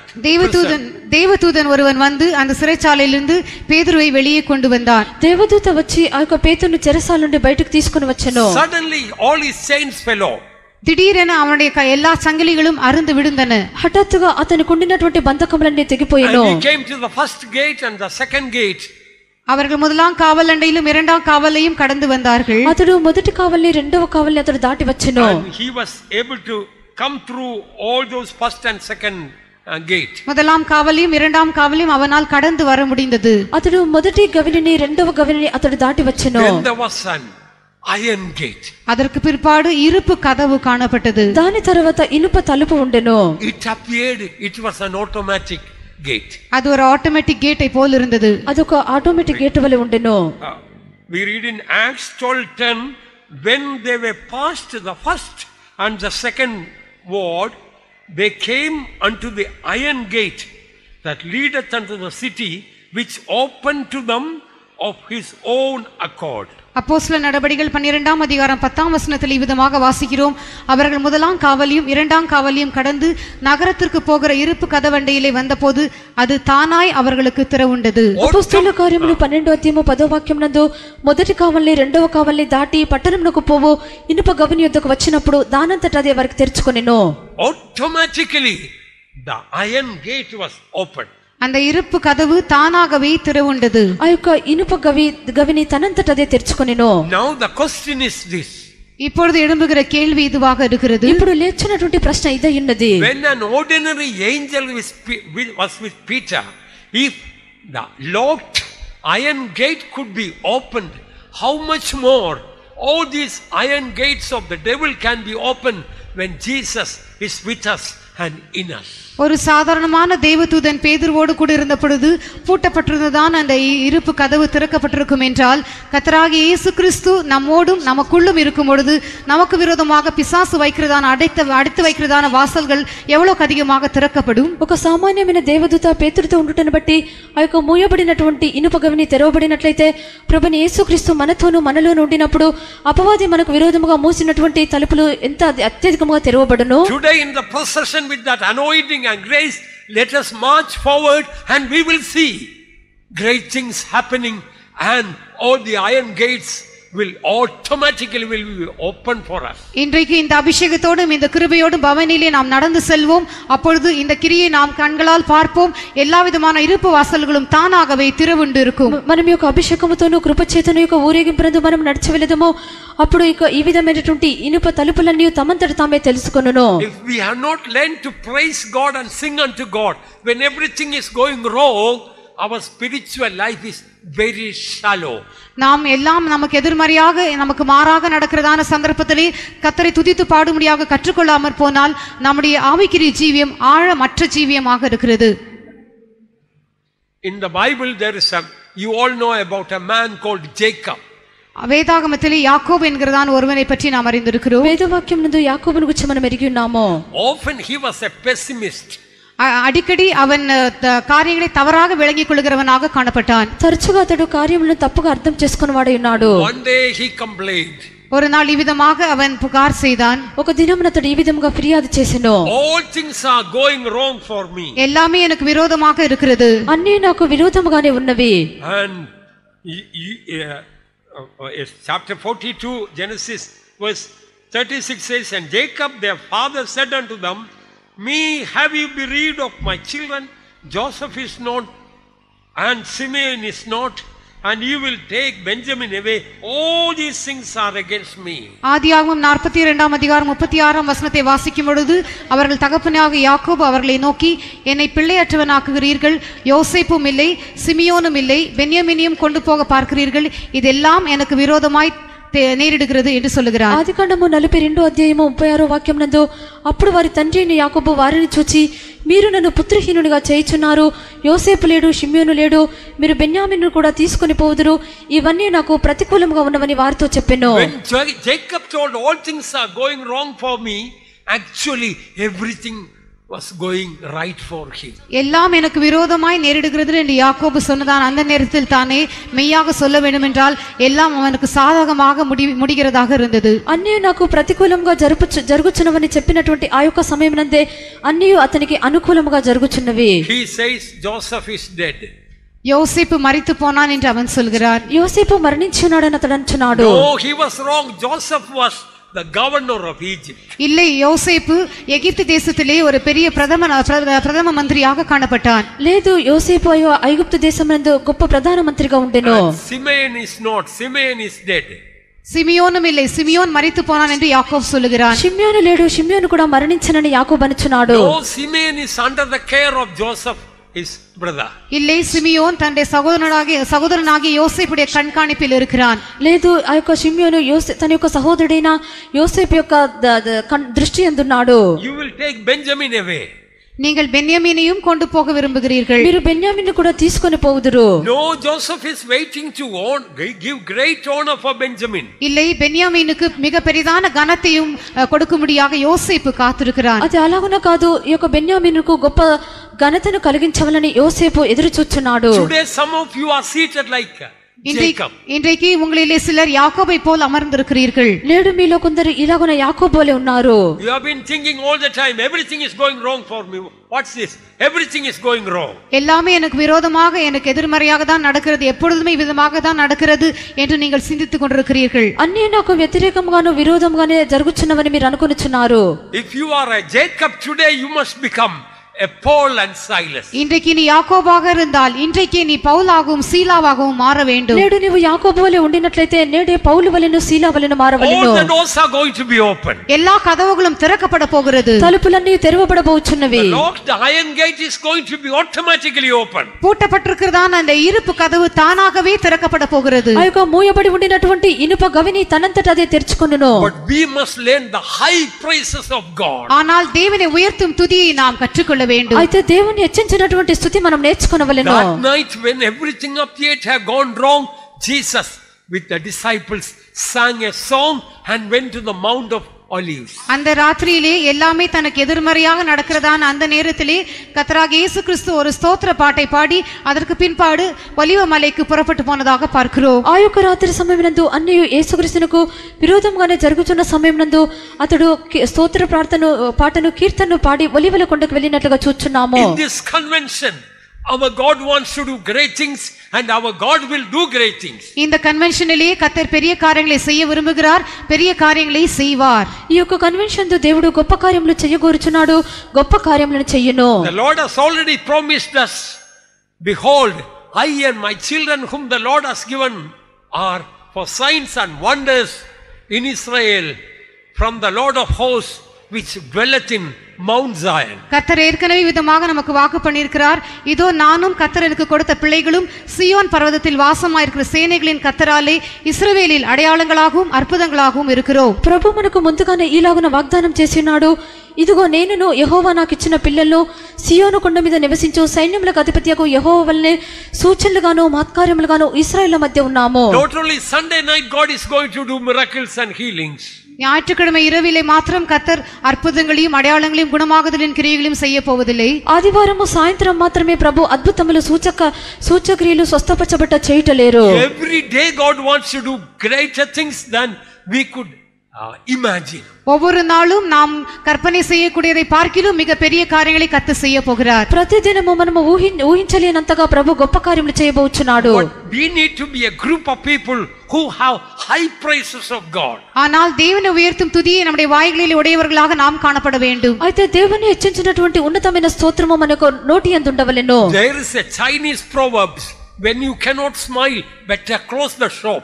[SPEAKER 2] தேவதூதன் ஒருவன் வந்து அந்த சிறைச்சாலையிலிருந்து பேதுருவை வெளியே கொண்டு வந்தார்.
[SPEAKER 3] దేవదూత వచ్చి ఆ యొక్క పేతురుని చెరసాల నుండి బయటకు తీసుకొని వచ్చెను.
[SPEAKER 1] Suddenly all his chains fell off.
[SPEAKER 2] திடீரென அவனுடைய எல்லா சங்கிலிகளும் அறுந்து விழுந்தன.
[SPEAKER 3] హఠాత్తుగా అతనికి ఉండినటువంటి బంధకములన్నీ తెగిపోయెను.
[SPEAKER 1] And he came to the first gate and the second gate.
[SPEAKER 2] அவர்கள் முதலாம் காவல் அண்டையிலும் இரண்டாம் காவலையும் கடந்து வந்தார்கள்.
[SPEAKER 3] అతడు మొదటి కావల్ని రెండవ కావల్ని అతడు దాటి వచ్చెను.
[SPEAKER 1] And he was able to come through all those first and second gate.
[SPEAKER 2] முதலாம் காவலையும் இரண்டாம் காவலையும் அவனால் கடந்து வர முடிந்தது.
[SPEAKER 3] అతడు మొదటి గవిని రెండవ గవిని అతడు దాటి వచ్చెను.
[SPEAKER 1] Then there was an iron gate.
[SPEAKER 2] அதற்கு பிற்பாடு இருப்பு கதவு காணப்பட்டது.
[SPEAKER 3] దాని తర్వాత ఇనుప తలుపు ఉండెను.
[SPEAKER 1] It appeared it was an automatic gate.
[SPEAKER 2] அது ஒரு ஆட்டோமேட்டிக் கேட்டை போல் இருந்தது.
[SPEAKER 3] అదొక ఆటోమేటిక్ గేట్ వలె ఉండెను.
[SPEAKER 1] We read in Acts 12:10, when they were past the first and the second ward, they came unto the iron gate that leadeth unto the city, which opened to them of his own accord.
[SPEAKER 2] அப்போஸ்தலர் நடபடிகள் 12ஆம் அதிகாரம் 10ஆம் வசனத்தில் இவ்விதமாக வாசிக்கிறோம். அவர்கள் முதலாம் காவலியும் இரண்டாம் காவலியும் கடந்து நகரத்திற்கு போகிற இருப்பு கதவண்டையிலே வந்தபோது அது தானாய் அவர்களுக்கு திறவுண்டது.
[SPEAKER 3] అపోస్తలుల కార్యములు 12వ అధ్యాయము 10వ వాక్యం నందు మొదటి కావలిని రెండవ కావలిని దాటి పట్టణమునకు పోవు ఇనుప గవిని యొద్దకు వచ్చినప్పుడు దానంతట అది వారికి తెరుచుకొనెను.
[SPEAKER 1] Automatically the iron gate was opened.
[SPEAKER 2] அந்த இருப்பு கதவு தானாகவே திறவுண்டது.
[SPEAKER 3] ఆ యొక్క ఇనుప గవిని తనంతట అదే తెరుచుకొనెను.
[SPEAKER 1] Now the question is this.
[SPEAKER 2] இப்பொழுது எழும்புகிற கேள்வி இதுவாக இருக்கிறது.
[SPEAKER 3] ఇప్పుడు లేచినటువంటి ప్రశ్న ఇదే ఉన్నది.
[SPEAKER 1] When an ordinary angel was with Peter, if the locked iron gate could be opened, how much more all these iron gates of the devil can be opened when Jesus is with us and in us.
[SPEAKER 2] ஒரு சாதாரணமான தேவதூதன் பேதுருவோடு கூட இருந்த பொழுது பூட்டப்பட்டிருந்ததான் அந்த இருப்பு கதவு திறக்கப்பட்டிருக்கும் என்றால், கர்த்தராகிய இயேசு கிறிஸ்து நம்மோடும் நமக்குள்ளும் இருக்கும் பொழுது நமக்கு விரோதமாக பிசாசு வைக்கிறதான அடைத்து வைக்கிறதான வாசல்கள் எவ்வளவு அதிகமாக திறக்கப்படும்.
[SPEAKER 3] ఒక సామాన్యమైన దేవదూత పేతురుతో ఉండుటను బట్టి ఆ యొక్క మూయబడినటువంటి ఇనుప గవిని తెరవబడినట్లయితే ప్రభుని యేసుక్రీస్తు మనతోనూ మనలోనూ ఉండినప్పుడు అపవాది మనకు విరోధముగా మూసినటువంటి తలుపులు ఎంత అత్యధికంగా తెరవబడును.
[SPEAKER 1] Today in the procession with that anointing and grace, let us march forward and we will see great things happening, and all the iron gates will automatically be open for us.
[SPEAKER 2] இன்றைக்கு இந்த அபிஷேகத்தோடும் இந்த கிருபையோடும் பவனிலே நாம் நடந்து செல்வோம். அப்பொழுது இந்த கிரியை நாம் கண்களால் பார்ப்போம். எல்லா விதமான இருப்பு வாசல்களும் தானாகவே திறவுண்டு இருக்கும்.
[SPEAKER 3] మనం యొక్క అభిషేకముతోను కృపచేతను యొక్క ఊరేగింపునందు మనం నడిచి వెళదము. అప్పుడు ఇక ఈ విధమైనటువంటి ఇనుప తలుపులన్నీ తమంతట తామే తెలుసుకొనును.
[SPEAKER 1] If we have not learned to praise God and sing unto God when everything is going wrong, our spiritual life is very shallow.
[SPEAKER 2] நாம் எல்லாம் நமக்கு எதிர்மறையாக நமக்கு மாறாக நடக்கிறதான சந்தர்ப்பத்திலே கர்த்தரை துதித்து பாடும்படியாக கற்றுக்கொள்ளாமற் போனால் நம்முடைய ஆவிக்குரிய ஜீவியம் ஆழமற்ற ஜீவியமாக இருக்கிறது.
[SPEAKER 1] In the Bible there is you all know about a man called Jacob.
[SPEAKER 2] வேதாகமத்திலே யாக்கோபு என்கிறதான ஒருவனை பற்றி நாம் அறிந்திருக்கிறோம்.
[SPEAKER 3] వేదవాక్యం నందు యాకోబును గురించి మనం ఎరిగి ఉన్నాము.
[SPEAKER 1] Often he was a pessimist.
[SPEAKER 2] அடிக்கடி அவன் காரியங்களை தவறாக விளங்கிக் கொள்கிறவனாக காணப்பட்டான்.
[SPEAKER 3] తరచుగా అతడు కార్యములను తప్పుగా అర్థం చేసుకునేవాడై ఉన్నాడు.
[SPEAKER 1] One day he complained.
[SPEAKER 2] ஒரு நாள் இவ்விதமாக அவன் புகார் செய்தான்.
[SPEAKER 3] ఒక దినమున అతడు ఈ విధంగా ఫిర్యాదు చేసెను.
[SPEAKER 1] All things are going wrong for me.
[SPEAKER 2] எல்லாமே எனக்கு விரோதமாக இருக்கிறது.
[SPEAKER 3] అన్నీ నాకు విరోధముగానే ఉన్నవి.
[SPEAKER 1] And chapter 42 Genesis verse 36 says, and Jacob their father said unto them, me have you bereaved of my children? Joseph is not and Simeon is not, and you will take Benjamin away. All these things are against me.
[SPEAKER 2] ஆதியாகமம் 42ஆம் அதிகாரம் 36ஆம் வசனத்தை வாசிக்கும் பொழுது அவர்கள் தகப்பனாகிய யாக்கோபு அவர்களை நோக்கி, என்னை பிள்ளையற்றவனாக்குகிறீர்கள், யோசேப்பும் இல்லை, சிமியோனும் இல்லை, பென்யமீனையும் கொண்டு போக பார்க்கிறீர்கள், இதெல்லாம் எனக்கு விரோதமாய் నేరిడుகிறது என்று சொல்லுகிறார்.
[SPEAKER 3] ఆదికాండము 42వ అధ్యాయము 36వ వాక్యం నందు అప్పుడు వారి తండ్రి అయిన యాకోబు వారిని చూచి, మీరు నన్ను పుత్రహీనునిగా చేయుచున్నారు, యోసేపు లేడు, షిమ్యోను లేడు, మీరు బెన్యామీను కూడా తీసుకొని పోవుదురు, ఇవన్నీ నాకు ప్రతికూలంగా ఉన్నవని వారితో చెప్పెను.
[SPEAKER 1] When Jacob told all things are going wrong for me, actually everything was going right for him.
[SPEAKER 2] எல்லாம் எனக்கு விரோதமாய் நேரிடுகிறது என்று யாக்கோபு சொன்னதான் அந்த நேரத்தில் தானே மெய்யாக சொல்ல வேண்டும் என்றால் எல்லாம் அவனுக்கு சாதகமாக முடிகிறதாக இருந்தது.
[SPEAKER 3] అన్నీ నాకు ప్రతికూలంగా జరుగుచున్నవని చెప్పినటువంటి ఆ యొక్క సమయమునందే అన్నీ అతనికి అనుకూలంగా జరుగుచున్నవి.
[SPEAKER 1] He says Joseph is dead.
[SPEAKER 2] யோசேப்பு மரித்து போனான் என்று அவன் சொல்கிறார்.
[SPEAKER 3] யோசேப்பு మరణించున్నాడని అతడు అంటున్నాడు.
[SPEAKER 1] No, he was wrong. Joseph was the governor of Egypt.
[SPEAKER 2] இல்லை, யோசேப்பு எகிப்து தேசத்திலே ஒரு பெரிய பிரதம மந்திரியாக காணப்பட்டான்.
[SPEAKER 3] లేదు, యోసేపు ఐగుప్తు దేశమందు గొప్ప ప్రధాన మంత్రిగా ఉండెను.
[SPEAKER 1] Simeon is not. Simeon is dead.
[SPEAKER 2] సిమియోనుம் இல்லை, సిమియోన్ మరిத்து పోనాన్ என்று యాకోబు சொல்லுகிறான்.
[SPEAKER 3] షిమ్యోను లేడు, షిమ్యోను కూడా మరణించనని యాకోబు అనుచున్నాడు.
[SPEAKER 1] No, Simeon is under the care of Joseph, his brother.
[SPEAKER 2] இல்லை, సిమియోన్ தன்னுடைய సహోదరనాகிய యోసేపుடைய కண்காணிப்பில் இருக்கிறான்.
[SPEAKER 3] లేదు, ఆ యొక్క షిమ్యోను తన యొక్క సహోదరుడైన యోసేపు యొక్క దృష్టి అందున్నాడు.
[SPEAKER 1] You will take Benjamin away.
[SPEAKER 2] நீங்கள் பென்யமீனையும் கொண்டு போக விரும்புகிறீர்கள்.
[SPEAKER 3] మీరు బెన్యామీను కూడా తీసుకొని పోవుదురు.
[SPEAKER 1] No, Joseph is waiting to give great honor for Benjamin.
[SPEAKER 2] இல்லை, பென்யாமீனுக்கு மிக பெரிதான கனத்தையும் கொடுக்கும்படியாக யோசேப்பு காத்திருக்கிறான்.
[SPEAKER 3] అది అలాగున కాదు, ఈ యొక్క బెన్యామీనుకు గొప్ప ఘనతను కలిగించవాలని యోసేపు ఎదురు చూస్తున్నాడు.
[SPEAKER 1] Today some of you are seated like Jacob.
[SPEAKER 2] இன்றைக்கு உங்களிலே சிலர் யாக்கோபை போல் அமர்ந்திருக்கிறீர்கள்.
[SPEAKER 3] నేడు మీలో కొందరు ఇలాగున యాకోబులే ఉన్నారు.
[SPEAKER 1] You have been thinking all the time everything is going wrong for me. What's this? Everything is going wrong.
[SPEAKER 2] எல்லாமே எனக்கு விரோதமாக, எனக்கு எதிர்மறையாக தான் நடக்கிறது, எப்பொழுதுமே விதமாக தான் நடக்கிறது என்று நீங்கள் சிந்தித்துக் கொண்டிருக்கிறீர்கள்.
[SPEAKER 3] అన్నీ నాకు వ్యతిరేకంగాను విరోధంగానే జరుగుచున్నవని మీరు అనుకొనుచున్నారు.
[SPEAKER 1] If you are a Jacob today, you must become a Paul and Silas.
[SPEAKER 2] இன்றைக்கு நீ யாக்கோபாக இருந்தால் இன்றைக்கு நீ பவுலாகவும் சீலாவாகவும் மாற வேண்டும்.
[SPEAKER 3] నేడు నీవు యాకోబు వలె ఉండినట్లయితే నేడే పౌలు వలెను సీలా వలెను మారవలెను.
[SPEAKER 1] All the doors are going to be open.
[SPEAKER 2] எல்லா கதவுகளும் திறக்கப்பட போகிறது.
[SPEAKER 3] తలుపులన్నీ తెరవబడబోచున్నవి.
[SPEAKER 1] The locked iron gate is going to be automatically open.
[SPEAKER 2] பூட்டப்பட்டிருக்கிறதான அந்த இருப்பு கதவு தானாகவே திறக்கப்பட போகிறது.
[SPEAKER 3] ఆ యొక్క మూయబడి ఉండినటువంటి ఇనుప గవిని తనంతట అదే తెరుచుకొనును.
[SPEAKER 1] But we must learn the high praises of God.
[SPEAKER 2] ஆனால் தேவனை உயர்த்தும் துதியை நாம் கற்றுக்கொள்ள வேண்டும்.
[SPEAKER 3] అయితే దేవుని హెచ్చించినటువంటి స్తుతి మనం నేర్చుకొనవలెను.
[SPEAKER 1] That night when everything appeared to have gone wrong, Jesus with the disciples sang a song and went to the Mount of Olives.
[SPEAKER 2] அந்த ராத்திரியிலே எல்லாமே தனக்கு எதிர்மறையாக நடக்கிறதான அந்த நேரத்திலே கர்த்தராகிய இயேசு கிறிஸ்து ஒரு ஸ்தோத்திர பாட்டை பாடி அதற்கு பின்பாடு ஒலிவ மலைக்கு புறப்பட்டு போனதாக பார்க்கிறோம்.
[SPEAKER 3] ఆ యొక్క రాత్రి సమయమునందు అన్నీ యేసుక్రీస్తునకు విరోధంగానే జరుగుతున్న సమయమునందు అతడు స్తోత్ర పాటను కీర్తనను పాడి ఒలివల కొండకు వెళ్ళినట్లుగా చూస్తున్నాము.
[SPEAKER 1] In this convention our God wants to do great things and our God will do great things.
[SPEAKER 2] இந்த கன்வென்ஷனிலே கர்த்தர் பெரிய காரியங்களை செய்ய விரும்புகிறார், பெரிய காரியங்களை செய்வார்.
[SPEAKER 3] ఈ యొక్క కన్వెన్షన్ తో దేవుడు గొప్ప కార్యములు చేయగోరుచున్నాడు, గొప్ప కార్యములను చెయ్యును.
[SPEAKER 1] The Lord has already promised us, behold, I and my children whom the Lord has given are for signs and wonders in Israel from the Lord of hosts which dwelleth in Mount Zion.
[SPEAKER 2] கர்த்தர் ஏற்கனவே விதமாக நமக்கு வாக்கு பண்ணியிருக்கிறார். இதோ நானும் கர்த்தர் எனக்கு கொடுத்த பிள்ளைகளும் சியோன் பர்வதத்தில் வாசமாயிருக்கிற சேனைகளின் கர்த்தராலே இஸ்ரவேலில் அடையாளங்களாகவும் அற்புதங்களாகவும் இருக்கிறோம்.
[SPEAKER 3] ప్రభు మనకు ముందుగానే ఈలాగున వాగ్దానం చేసినాడు, ఇదిగో నేనును యెహోవా నాకు ఇచ్చిన పిల్లలను సియోను కొండ మీద నివసించు సైన్యములకు అధిపతియగు యెహోవా వలనే సూచనలుగాను మహత్కార్యములుగాను ఇశ్రాయేలు మధ్య ఉన్నాము.
[SPEAKER 1] Not only Sunday night God is going to do miracles and healings.
[SPEAKER 2] ஞாயிற்றுக்கிழமை இரவிலே மாத்திரம் கர்த்தர் அற்புதங்களையும் அடையாளங்களையும் குணமாகுதலின் கிரியைகளையும் செய்ய போவதில்லை.
[SPEAKER 3] ఆదివారము సాయంత్రం మాత్రమే ప్రభు అద్భుతములు సూచక్రియలు స్వస్థపరచబట్ట చేయటలేరు.
[SPEAKER 1] Every day God wants to do greater things than we could imagine.
[SPEAKER 2] ஒவ்வொரு நாளும் நாம் கற்பனை செய்யக்கூடியதை பார்க்கிலும் மிக பெரிய காரியங்களை கர்த்தர் செய்ய போகிறார்.
[SPEAKER 3] ప్రతిదినము మనము ఊహించలేనంతగా ప్రభు గొప్ప కార్యములు చేయబోచున్నాడు.
[SPEAKER 1] We need to be a group of people who have high praises of God.
[SPEAKER 2] ஆனால் தேவனை உயர்த்தும் துதியை நம்முடைய வாய்களில் உடையவர்களாக நாம் காணப்பட வேண்டும்.
[SPEAKER 3] అయితే దేవుని హెచ్చించినటువంటి ఉన్నతమైన స్తోత్రము మనకు నోటి యందు ఉండవలెను.
[SPEAKER 1] There is a Chinese proverb, when you cannot smile, better close the shop.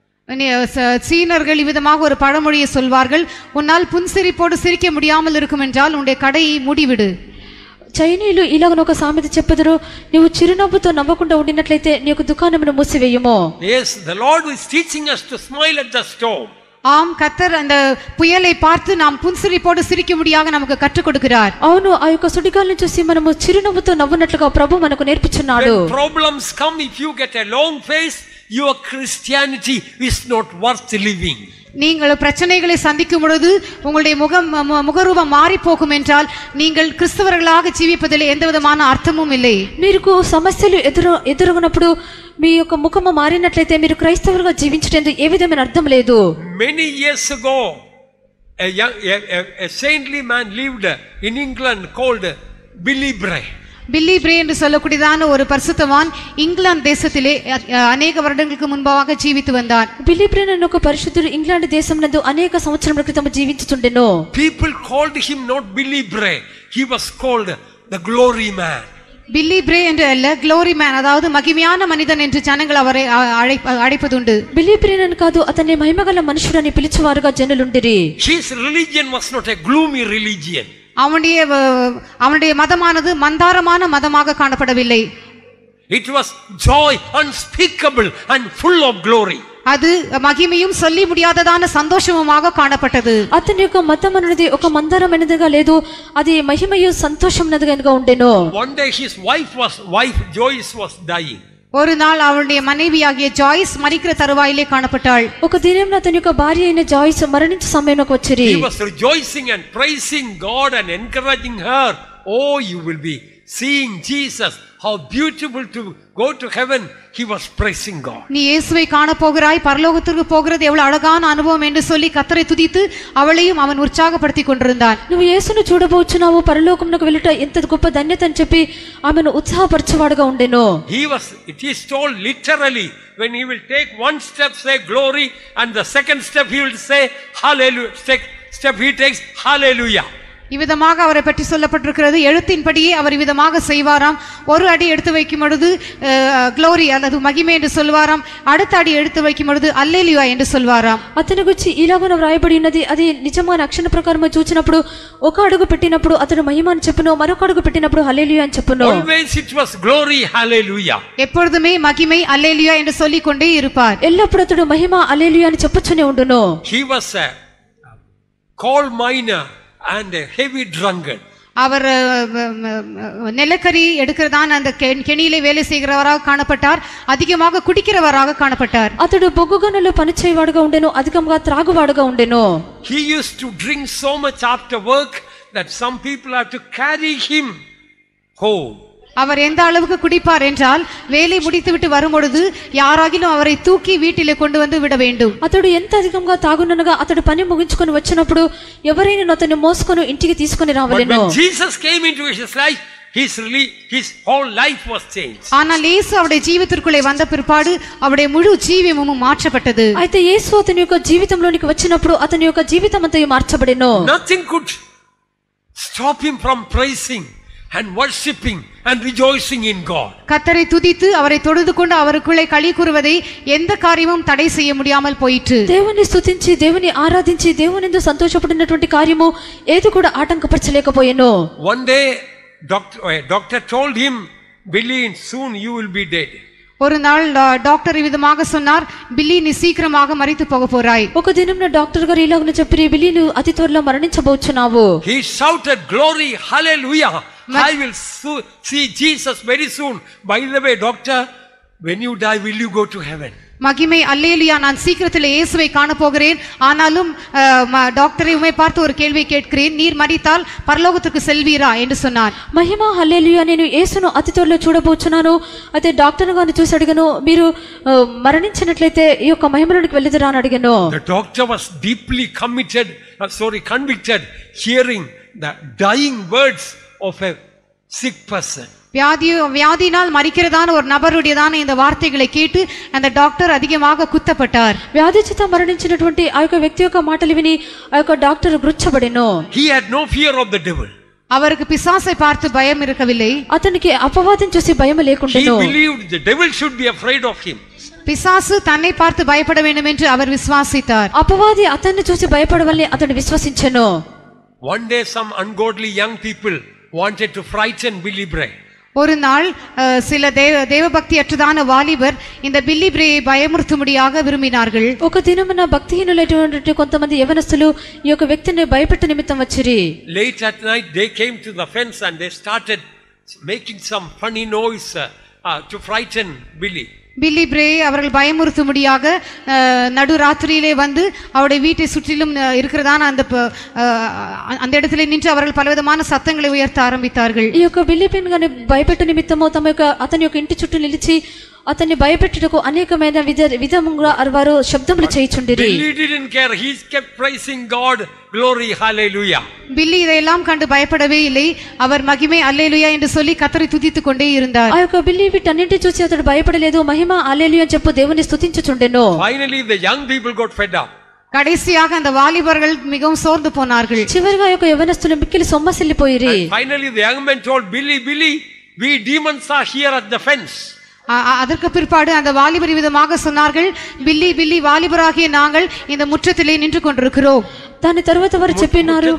[SPEAKER 2] சீனர்கள் விதமாக ஒரு பழமொழியை சொல்வார்கள், உன்னால் புன்சிரிப்போடு சிரிக்க முடியாமல் இருக்கும் என்றால் உன்னுடைய கடையை மூடிவிடு.
[SPEAKER 3] చైనీయులు ఇలాగ ఒక సామెత చెప్పుదురు, నీవు చిరునవ్వుతో నవ్వకుండా ఉండినట్లయితే నీ యొక్క దుకాణమును మూసివేయము.
[SPEAKER 1] Yes, the Lord is teaching us to smile at the storm.
[SPEAKER 2] ஆம், கர்த்தர் அந்த புயலை பார்த்து நாம் புன்சிரிப்போடு சிரிக்கும்படியாக நமக்கு கற்றுக் கொடுக்கிறார்.
[SPEAKER 3] అవును, ఆ యొక్క సుడిగాలిని చూసి మనము చిరునవ్వుతో నవ్వునట్లుగా ప్రభు మనకు నేర్పించున్నాడు.
[SPEAKER 1] When problems come, if you get a long face, your Christianity is not worth living.
[SPEAKER 2] நீங்கள் பிரச்சனைகளை சந்திக்கும் பொழுது உங்களுடைய முகரூபம் மாறி போகும் என்றால் நீங்கள் கிறிஸ்தவர்களாக జీవిப்பதில் எந்த விதமான అర్థமும் இல்லை.
[SPEAKER 3] మీకు సమస్యలు ఎదురగునప్పుడు మీ యొక్క ముఖము మారినట్లయితే మీరు క్రైస్తవులుగా జీవించడానికి ఏ విధమైన అర్థం లేదు.
[SPEAKER 1] Many years ago a saintly man lived in England called Billy Bray.
[SPEAKER 2] பில்லி பிரே என்று சொல்லக்கூடியதான ஒரு பரிசுத்தவான் இங்கிலாந்து தேசத்திலே అనేక வருடங்களுக்கு முன்பாக జీవిத்து வந்தார்.
[SPEAKER 3] బిల్లీ బ్రే అనే ఒక పరిశుద్ధుడు ఇంగ్లాండ్ దేశమునందు అనేక సంవత్సరముల క్రితం జీవించుచుండెను.
[SPEAKER 1] People called him not Billy Bray, he was called the glory man.
[SPEAKER 2] பில்லி பிரே என்று அல்ல, க்ளோரி மேன், அதாவது மகிமையான மனிதன் என்று ஜனங்கள் அவரை அழைப்பதுண்டு.
[SPEAKER 3] బిల్లీ బ్రే అని కాదు, అతన్ని మహిమగల మనుషుడని పిలిచేవారుగా జనులుండిరి.
[SPEAKER 1] His religion was not a gloomy religion.
[SPEAKER 2] அவனுடைய மதமானது மந்தாரமான மதமாக காணப்படவில்லை.
[SPEAKER 1] It was joy unspeakable and full of glory.
[SPEAKER 2] அது மகிமையும் சொல்லி முடியாததான சந்தோஷமுமாக காணப்பட்டது.
[SPEAKER 3] అతని యొక్క మతం అనేది ఒక మందారమైనదిగా లేదు, అది మహిమయు సంతోషమైనదిగా ఉండెను.
[SPEAKER 1] One day his wife Joyce was dying.
[SPEAKER 2] ஒரு நாள் அவளுடைய மனைவியாகிய ஜாய்ஸ் மரிக்கிற தருவாயிலே காணப்பட்டாள்.
[SPEAKER 3] ఒక దినం అతని యొక్క భార్య అయిన జాయిస్ మరణించే సమయంలోకి వచ్చిరి.
[SPEAKER 1] He was rejoicing and praising God and encouraging her. Oh, you will be seeing Jesus. How beautiful to go to heaven. He was praising God.
[SPEAKER 2] நீ இயேசுவை காண போகிறாய், பரலோகத்திற்கு போகிறது எவ்வளவு அழகான அனுபவம் என்று சொல்லி கர்த்தரை துதித்து அவளையும் அவன் உற்சாகப்படுத்திக் கொண்டிருந்தான்.
[SPEAKER 3] నువ్వు యేసును చూడబోచున్నావు, పరలోకమునకు వెళ్ళుట ఎంత గొప్ప ధన్యత అని చెప్పి ఆమెను ఉత్సాహపరచువాడుగా ఉండెను.
[SPEAKER 1] It is told literally, when he will take one step say glory and the second step he will say hallelujah. Step he takes hallelujah.
[SPEAKER 2] இவ்விதமாக அவரை பற்றி சொல்லப்பட்டிருக்கிறது. எழுத்தின்படியே அவர் விதமாக செய்வாராம். ஒரு அடி எடுத்து வைக்கும் பொழுது க்ளோரி அல்லது மகிமை என்று சொல்வாராம், அடுத்த அடி எடுத்து வைக்கும் பொழுது அல்லேலூயா என்று சொல்வாராம்.
[SPEAKER 3] అతని గురించి ఇలాగన వ్రాయబడి ఉన్నది. అది నిజమైన అక్షర ప్రకారం చూచినప్పుడు ఒక అడుగు పెట్టినప్పుడు అతడు మహిమ అని చెప్పును, మరొక అడుగు పెట్టినప్పుడు హల్లెలూయా అని చెప్పును.
[SPEAKER 1] Always it was glory hallelujah.
[SPEAKER 2] எப்பொழுதுமே மகிமை அல்லேலூயா என்று சொல்லிக் கொண்டே இருப்பார்.
[SPEAKER 3] ఎల్లప్పుడూ అతడు మహిమ హల్లెలూయా అని చెప్పుచునే ఉండును.
[SPEAKER 1] He was a coal miner and a heavy drunkard.
[SPEAKER 2] அவர் நிலக்கரி எடுக்கிறதான அந்த கெணியிலே வேலை செய்கிறவராக காணப்பட்டார், அதிகமாக குடிக்கிறவராக காணப்பட்டார்.
[SPEAKER 3] అతడు బొగ్గుగనులో పని చేయవాడుగా ఉండెను, అధికంగా త్రాగువాడుగా ఉండెను.
[SPEAKER 1] He used to drink so much after work that some people have to carry him home.
[SPEAKER 2] அவர் எந்த அளவுக்கு குடிப்பார் என்றால் வேலை முடித்துவிட்டு வரும்பொழுது யாராகிலும் அவரை தூக்கி வீட்டிலே கொண்டு வந்து விட வேண்டும்.
[SPEAKER 3] అతడు ఎంత అధికంగా తాగుననగా అతడు పని ముగించుకొని వచ్చినప్పుడు ఎవరైనా అతన్ని మోసుకొని ఇంటికి తీసుకొని రావలెను.
[SPEAKER 1] When Jesus came into his life, his whole life was changed.
[SPEAKER 2] ஆனால் இயேசு அவருடைய ஜீவிதத்திற்குள்ளே வந்த பிற்பாடு அவருடைய முழு ஜீவியமும் மாற்றப்பட்டது.
[SPEAKER 3] అయితే యేసు అతని యొక్క జీవితంలోనికి వచ్చినప్పుడు అతని యొక్క జీవితం అంతా మార్చబడెను.
[SPEAKER 1] Nothing could stop him from praising and worshiping and rejoicing in God.
[SPEAKER 2] கர்த்தரை துதித்து அவரை தொழுது கொண்டு அவருக்குள்ளே களி கூறுவதை எந்த காரியமும் தடை செய்ய முடியாமல் போயிற்று.
[SPEAKER 3] దేవుని స్తుతించి దేవుని ఆరాధించి దేవునిందు సంతోషపడినటువంటి కార్యము ఏది కూడా ఆటంకపరచలేకపోయెను.
[SPEAKER 1] One day doctor told him, Billy, soon you will be dead.
[SPEAKER 2] ஒரு நாள் டாக்டர் விதமாக சொன்னார், பில்லி நீ சீக்கிரமாக மரித்து போக போறாய்.
[SPEAKER 3] ఒక దినంన డాక్టర్ గారు ఇలాగనే చెప్పిరి, బిల్లీ నువ్వు అతి త్వరలో మరణించబోచున్నావు.
[SPEAKER 1] He shouted glory hallelujah. I will see Jesus very soon. By the way, doctor, when you die, will you go to heaven?
[SPEAKER 2] மகிமை அல்லேலூயா, நான் சீக்கிரத்தில் இயேசுவை காண போகிறேன். ஆனாலும் டாக்டரை உம்மை பார்த்து ஒரு கேள்வி கேட்கிறேன், நீர் மரித்தால் பரலோகத்துக்கு செல்வீரா என்று சொன்னார்.
[SPEAKER 3] మహిమ హల్లెలూయా, నేను యేసును అతి త్వరలో చూడబోచున్నాను. అయితే డాక్టర్ గారిని చూసి అడిగాను, మీరు మరణించినట్లయితే ఈ యొక్క మహిమలోనికి వెళ్ళుదురా అని అడిగాను.
[SPEAKER 1] The doctor was deeply convicted hearing the dying words of a sick person.
[SPEAKER 2] வியாதியினால் மரிக்கிறதான ஒரு நபருடையதான இந்த வார்த்தைகளை கேட்டு அந்த டாக்டர் அதிகமாக குத்தப்பட்டார்.
[SPEAKER 3] వ్యాధి చేత మరణించినటువంటి ఆ యొక్క వ్యక్తి యొక్క మాటలు విని ఆ యొక్క డాక్టర్ గుచ్చబడెను.
[SPEAKER 1] He had no fear of the devil.
[SPEAKER 2] அவருக்கு பிசாசை பார்த்து பயம் இருக்கவில்லை.
[SPEAKER 3] అతనికి అపవాదం చూసి భయం లేకుండెను.
[SPEAKER 1] He believed the devil should be afraid of him.
[SPEAKER 2] பிசாசு தன்னை பார்த்து பயப்பட வேண்டும் என்று அவர் விசுவாசித்தார்.
[SPEAKER 3] అపవాది అతన్ని చూసి భయపడవలని అతడు విశ్వసించెను.
[SPEAKER 1] One day some ungodly young people wanted to frighten Billy Bray.
[SPEAKER 2] ஒரு நாள் சில தேவபக்தி அற்றதான வாலிபர் இந்த பில்லி பிரேயை பயமுறுத்தும்படியாக விரும்பினார்கள்.
[SPEAKER 3] ఒక దినమున భక్తిహీనులైనటువంటి కొంతమంది యవనస్తులు ఈ యొక్క వ్యక్తిని భయపెట్ట నిమిత్తం వచ్చిరి.
[SPEAKER 1] Late at night they came to the fence and they started making some funny noise to frighten Billy.
[SPEAKER 2] பில்லி பிரே அவர்கள் பயமுறுத்தும்படியாக நடுராத்திரியிலே வந்து அவருடைய வீட்டை சுற்றிலும் இருக்கிறதான அந்த இடத்துல நின்று அவர்கள் பலவிதமான சத்தங்களை உயர்த்த ஆரம்பித்தார்கள்.
[SPEAKER 3] ఈ యొక్క బిల్లి పెన్ గాని భయపెట్టు నిమిత్తము అతని యొక్క ఇంటి చుట్టూ నిలిచి అతన్ని భయపెట్టుటకు అనేకమైన విధముగా వారు శబ్దములు చేయుచుండిరి.
[SPEAKER 1] Billy didn't care. He kept praising God. Glory, hallelujah.
[SPEAKER 2] பில்லி இதையெல்லாம் கண்டு பயப்படவே இல்லை. அவர் மகிமை அல்லேலூயா என்று சொல்லி கர்த்தரை துதித்துக் கொண்டே இருந்தார்.
[SPEAKER 3] ఆ యొక్క బిల్లి వీటన్నింటి చూసి అతడు భయపడలేదు, మహిమ హల్లెలూయా అని చెప్పు దేవుని స్తుతించుచుండెను.
[SPEAKER 1] Finally the young people got fed up.
[SPEAKER 2] கடைசியாக அந்த வாலிபர்கள் மிகவும் சோர்ந்து போனார்கள்.
[SPEAKER 3] చివరిగా యొక్క యవనస్తులు మిక్కిలి సొమ్మసిల్లిపోయిరి.
[SPEAKER 1] Finally the young man told Billy, we demons are here at the fence.
[SPEAKER 2] அதற்கு பிற்பாடு அந்த வாலிபர் விதமாக சொன்னார்கள், பில்லி வாலிபராகிய நாங்கள் இந்த முற்றத்திலே நின்று கொண்டிருக்கிறோம்.
[SPEAKER 3] దాని తర్వాత వారు చెప్పినారు,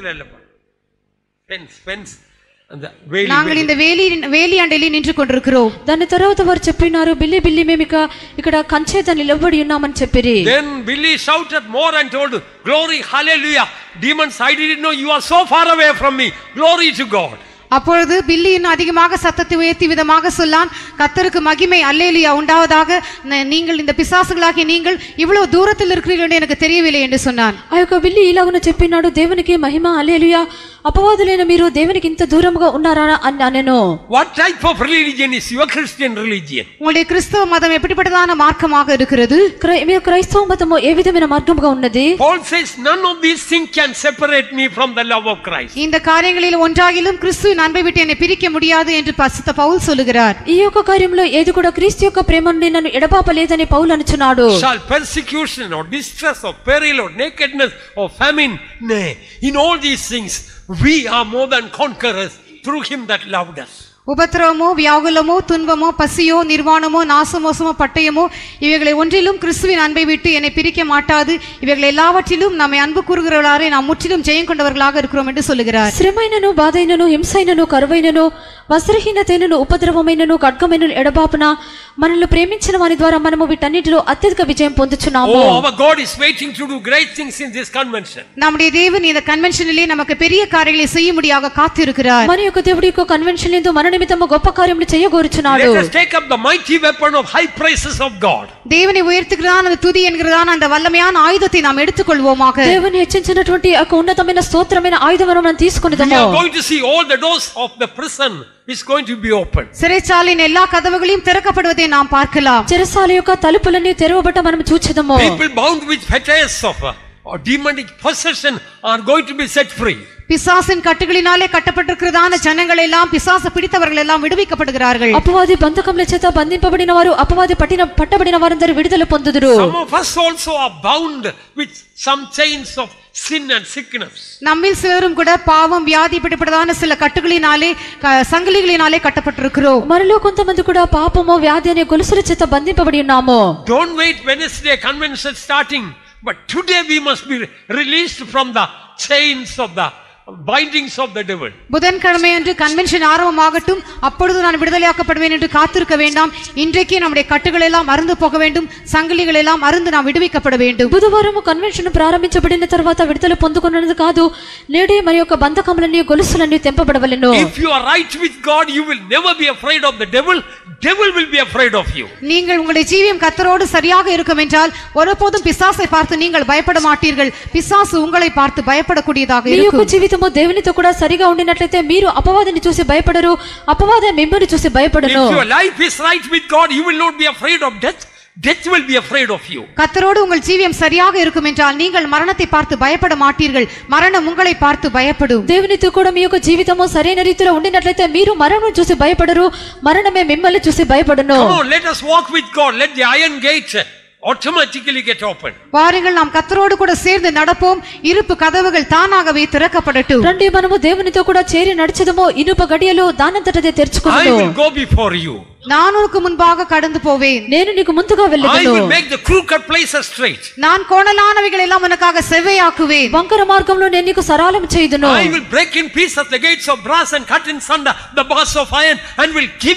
[SPEAKER 2] நாங்கள் இந்த వేలి అండలి నిன்று கொண்டிருக்கிறோம்.
[SPEAKER 3] దాని తర్వాత వారు చెప్పినారు, బిల్లి మేము ఇక్కడ కంచేత నిలబడి ఉన్నామని చెప్పిరి.
[SPEAKER 1] Then Billy shouted more and told, glory, hallelujah. Demons, I didn't know you are so far away from me. Glory to God.
[SPEAKER 2] அப்பொழுது பில்லி இன்னும் அதிகமாக சத்தத்தை உயர்த்தி விதமாக சொல்லான், கர்த்தருக்கு மகிமை அல்லேலூயா உண்டாவதாக, நீங்கள் இந்த பிசாசுகளாகிய நீங்கள் இவ்வளவு தூரத்தில் இருக்கிறீர்கள் என்று எனக்கு தெரியவில்லை என்று சொன்னான்.
[SPEAKER 3] ఆ యొక్క బిల్లి ఇలాగున చెప్పినాడు, దేవునికి మహిమ హల్లెలూయా, అపవాదులైన మీరు దేవునికి ఇంత దూరముగా ఉన్నారా అని అనెను.
[SPEAKER 1] What type of religion is your Christian religion?
[SPEAKER 2] உங்களுடைய கிறிஸ்தவ மதம் எப்படிப்பட்டதான மார்க்கமாக இருக்கிறது?
[SPEAKER 3] మీ క్రైస్తవ మతము ఏ విధమైన మార్గముగా ఉన్నది?
[SPEAKER 1] Paul says none of these things can separate me from the love of Christ.
[SPEAKER 2] இந்த காரியங்களில் ஒன்றாகிலும் கிறிஸ்துவின் அன்பை விட்டு என்னை பிரிக்க முடியாது என்று பரிசுத்த பவுல் சொல்லுகிறார்.
[SPEAKER 3] ఈ యొక్క కార్యంలో ఏది కూడా క్రీస్తు యొక్క ప్రేమ నుండి నన్ను ఎడబాపలేదని పౌలు అనుచున్నాడు.
[SPEAKER 1] Shall persecution or distress or peril or nakedness or famine, nay, in all these things we are more than conquerors through him that loved us.
[SPEAKER 2] உபத்திரவமோ வியாகுலமோ துன்பமோ பசியோ நிர்வாணமோ நாசமோசமோ பட்டயமோ இவைகளை ஒன்றிலும் கிறிஸ்துவின் அன்பை விட்டு என்னை பிரிக்க மாட்டாது. இவைகள் எல்லாவற்றிலும் நம்மை அன்பு கூறுகிறவர்களாக நாம் முற்றிலும் ஜெயம் கொண்டவர்களாக இருக்கிறோம் என்று சொல்லுகிறார்.
[SPEAKER 3] శ్రమైనను బాధైనను హింసైనను కరువైనను వస్త్రహీనతైనను ఉపద్రవమైనను ఖడ్గమైనను ఎడబాపున మనల్ని ప్రేమించిన వారి ద్వారా మనము వీటన్నిటిలో అత్యధిక విజయం పొందుచున్నాము.
[SPEAKER 1] Oh, our God is waiting to do great things in this convention.
[SPEAKER 2] நம்முடைய தேவன் இந்த கன்வென்ஷனிலே நமக்கு பெரிய காரியங்களை செய்யும்படியாக காத்திருக்கிறார்.
[SPEAKER 3] మన యొక్క దేవుడి యొక్క కన్వెన్షన్ యందు మన నిమిత్తము గొప్ప కార్యములు చేయగోరుచున్నాడు.
[SPEAKER 1] Let us take up the mighty weapon of high praises of God.
[SPEAKER 2] தேவனை உயர்த்துகிறதான அந்த துதி என்கிறதான அந்த வல்லமையான ஆயுதத்தை நாம் எடுத்துக்கொள்வோமாக.
[SPEAKER 3] దేవుని హెచ్చించినటువంటి ఆ ఉన్నతమైన స్తోత్రమైన ఆయుధమును మనం తీసుకొనిదము.
[SPEAKER 1] We are going to see all the doors of the prison is going to be open.
[SPEAKER 2] சிறைச்சாலையின் எல்லா கதவுகளையும் திறக்கப்படுவதை நாம் பார்க்கலாம்.
[SPEAKER 3] చెరసాల యొక్క తలుపులన్నీ తెరవబట మనం చూచెదము.
[SPEAKER 1] People bound with fetters of or demonic possession are going to be set free.
[SPEAKER 2] பிசாசின் கட்டுகளினாலே கட்டப்பட்டிருக்கிறதான ஜனங்கள் எல்லாம் பிசாசு பிடித்தவர்கள் எல்லாம் விடுவிக்கப்படுகிறார்கள்.
[SPEAKER 3] అపవాది బంధకముల చేత బంధింపబడిన వారు అపవాది పట్టబడిన వారందరూ విడుదల పొందుదురు.
[SPEAKER 1] Some of us also are bound with some chains of sin and sickness.
[SPEAKER 2] நம்மில் சிலரும் கூட பாவம் வியாதி பிடிப்பட்டதான சில கட்டுகளினாலே சங்கிலிகளினாலே கட்டப்பட்டிருக்கிறோம்.
[SPEAKER 3] మనలో కొంతమంది కూడా పాపము వ్యాధి అనే గొలుసుల చేత బంధింపబడి ఉన్నాము.
[SPEAKER 1] Don't wait Wednesday convention starting, but today we must be released from the chains of the bindings of the devil.
[SPEAKER 2] புதன்கிழமை அன்று கன்வென்ஷன் ஆரம்பமாகட்டும், அப்பொழுது நான் விடுதலையாக்கப்படுவேன் என்று காத்திருக்க வேண்டாம். இன்றைக்கே நம்முடைய கட்டுகள் எல்லாம் அறுந்து போக வேண்டும், சங்கிலிகள் எல்லாம் அறுந்து நாம் விடுவிக்கப்பட வேண்டும்.
[SPEAKER 3] బుధవారం కన్వెన్షన్ ప్రారంభించబడిన తర్వాత విడుదల పొందుకొన్నది కాదు, నేడే మరి యొక్క బంధకములన్నీ గొలుసులన్నీ తెంపబడవలెను.
[SPEAKER 1] If you are right with God, you will never be afraid of the devil. Devil will be afraid of you.
[SPEAKER 2] நீங்கள் உங்களுடைய ஜீவியம் கர்த்தரோடு சரியாக இருக்கும் என்றால் ஒருபோதும் பிசாசை பார்த்து நீங்கள் பயப்பட மாட்டீர்கள். பிசாசு உங்களை பார்த்து பயப்படக்கூடியதாக இருக்கும்.
[SPEAKER 3] దేవునితో కూడా సరిగా ఉండినట్లయితే మీరు అపవాదిని చూసి భయపడరు, అపవాది మిమ్మల్ని చూసి భయపడను.
[SPEAKER 1] If your life is right with God, you will not be afraid of death. Death will be afraid of you.
[SPEAKER 2] கர்த்தரோடு உங்கள் ஜீவியம் சரியாக இருக்கும் என்றால் நீங்கள் மரணத்தை பார்த்து பயப்பட மாட்டீர்கள். மரணம் உங்களை பார்த்து பயப்படும்.
[SPEAKER 3] దేవునితో కూడా మీ యొక్క జీవితము సరైన రీతిలో ఉండినట్లయితే మీరు మరణం చూసి భయపడరు, మరణమే మిమ్మల్ని చూసి భయపడను.
[SPEAKER 1] Come on, let us walk with God. Let the iron gate automatically get open.
[SPEAKER 2] வாருங்கள் நாம் கர்த்தரோடு கூட சேர்ந்து நடப்போம். இருப்பு கதவுகள் தானாகவே திறக்கப்படட்டும்.
[SPEAKER 3] రండి మనము దేవునితో కూడా చేరి నడిచెదము. ఇనుప గడియలు దానంతటదే తెరుచుకొనును.
[SPEAKER 1] I will go before you.
[SPEAKER 2] நான் உனக்கு முன்பாக கடந்து போவேன்.
[SPEAKER 3] నేను నీకు ముందుగా వెళ్ళెదను.
[SPEAKER 1] I will make the crooked places straight.
[SPEAKER 2] நான் கோணலானவைகள் எல்லாம் உனக்காக செவ்வையாக்குவேன்.
[SPEAKER 3] వంకర మార్గంలో నేను నీకు సరళం చేయుదును.
[SPEAKER 1] I will break in pieces the gates of brass and cut in sunder the bars of iron and will give you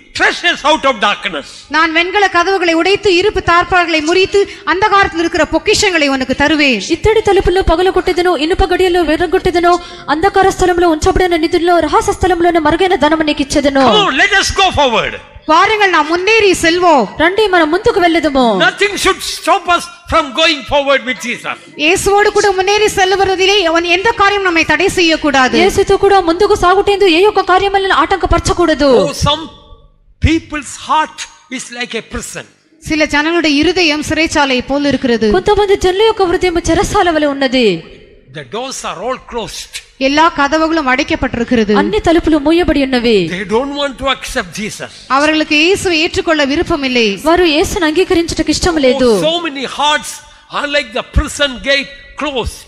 [SPEAKER 1] treasures out of darkness.
[SPEAKER 2] நான் வெண்கல கதவுகளை உடைத்து இருப்பு தார்ப்பார்களை முறித்து அந்தகாரத்தில் இருக்கிற பொக்கிஷங்களை உனக்கு தருவேன்.
[SPEAKER 3] ఇత్తడి తలుపుల్లో పగలగొట్టెదను, ఇనుప గడియల్లో విరగొట్టెదను, అంధకార స్థలంలో ఉంచబడిన నిధుల్లో రహస్య స్థలంలోనే మరుగైన ధనము నీకు ఇచ్చెదను.
[SPEAKER 1] Come on, let us go forward.
[SPEAKER 2] வாருங்கள் நாம் முன்னேறி செல்வோம்.
[SPEAKER 3] రండి మనం ముందుకు వెళ్ళెదము.
[SPEAKER 1] Nothing should stop us from going forward with Jesus.
[SPEAKER 2] இயேசுவோடு கூட முன்னேறி செல்வதிலே எந்த காரியம் நம்மை தடை செய்யக்கூடாது.
[SPEAKER 3] యేసుతో కూడా ముందుకు సాగుటేందు ఏ యొక్క కార్యములను ఆటంకపరచకూడదు.
[SPEAKER 1] Oh, some people's heart is like a prison.
[SPEAKER 2] சில ஜனங்களுடைய இருதயம் சிறைச்சாலை போல் இருக்கிறது.
[SPEAKER 3] కొంతమంది జనుల యొక్క హృదయం చెరసాల వలె ఉన్నది.
[SPEAKER 1] The doors are all closed.
[SPEAKER 2] எல்லா கதவுகளும் அடைக்கப்பட்டிருக்கிறது.
[SPEAKER 3] అన్ని తలుపులు మూయబడి ఉన్నవి.
[SPEAKER 1] They don't want to accept Jesus.
[SPEAKER 2] அவர்களுக்கு இயேசுவை ஏற்றுக்கொள்ள விருப்பமில்லை.
[SPEAKER 3] వారు యేసును అంగీకరించుటకు ఇష్టం లేదు.
[SPEAKER 1] Oh, so many hearts are like the prison gate closed.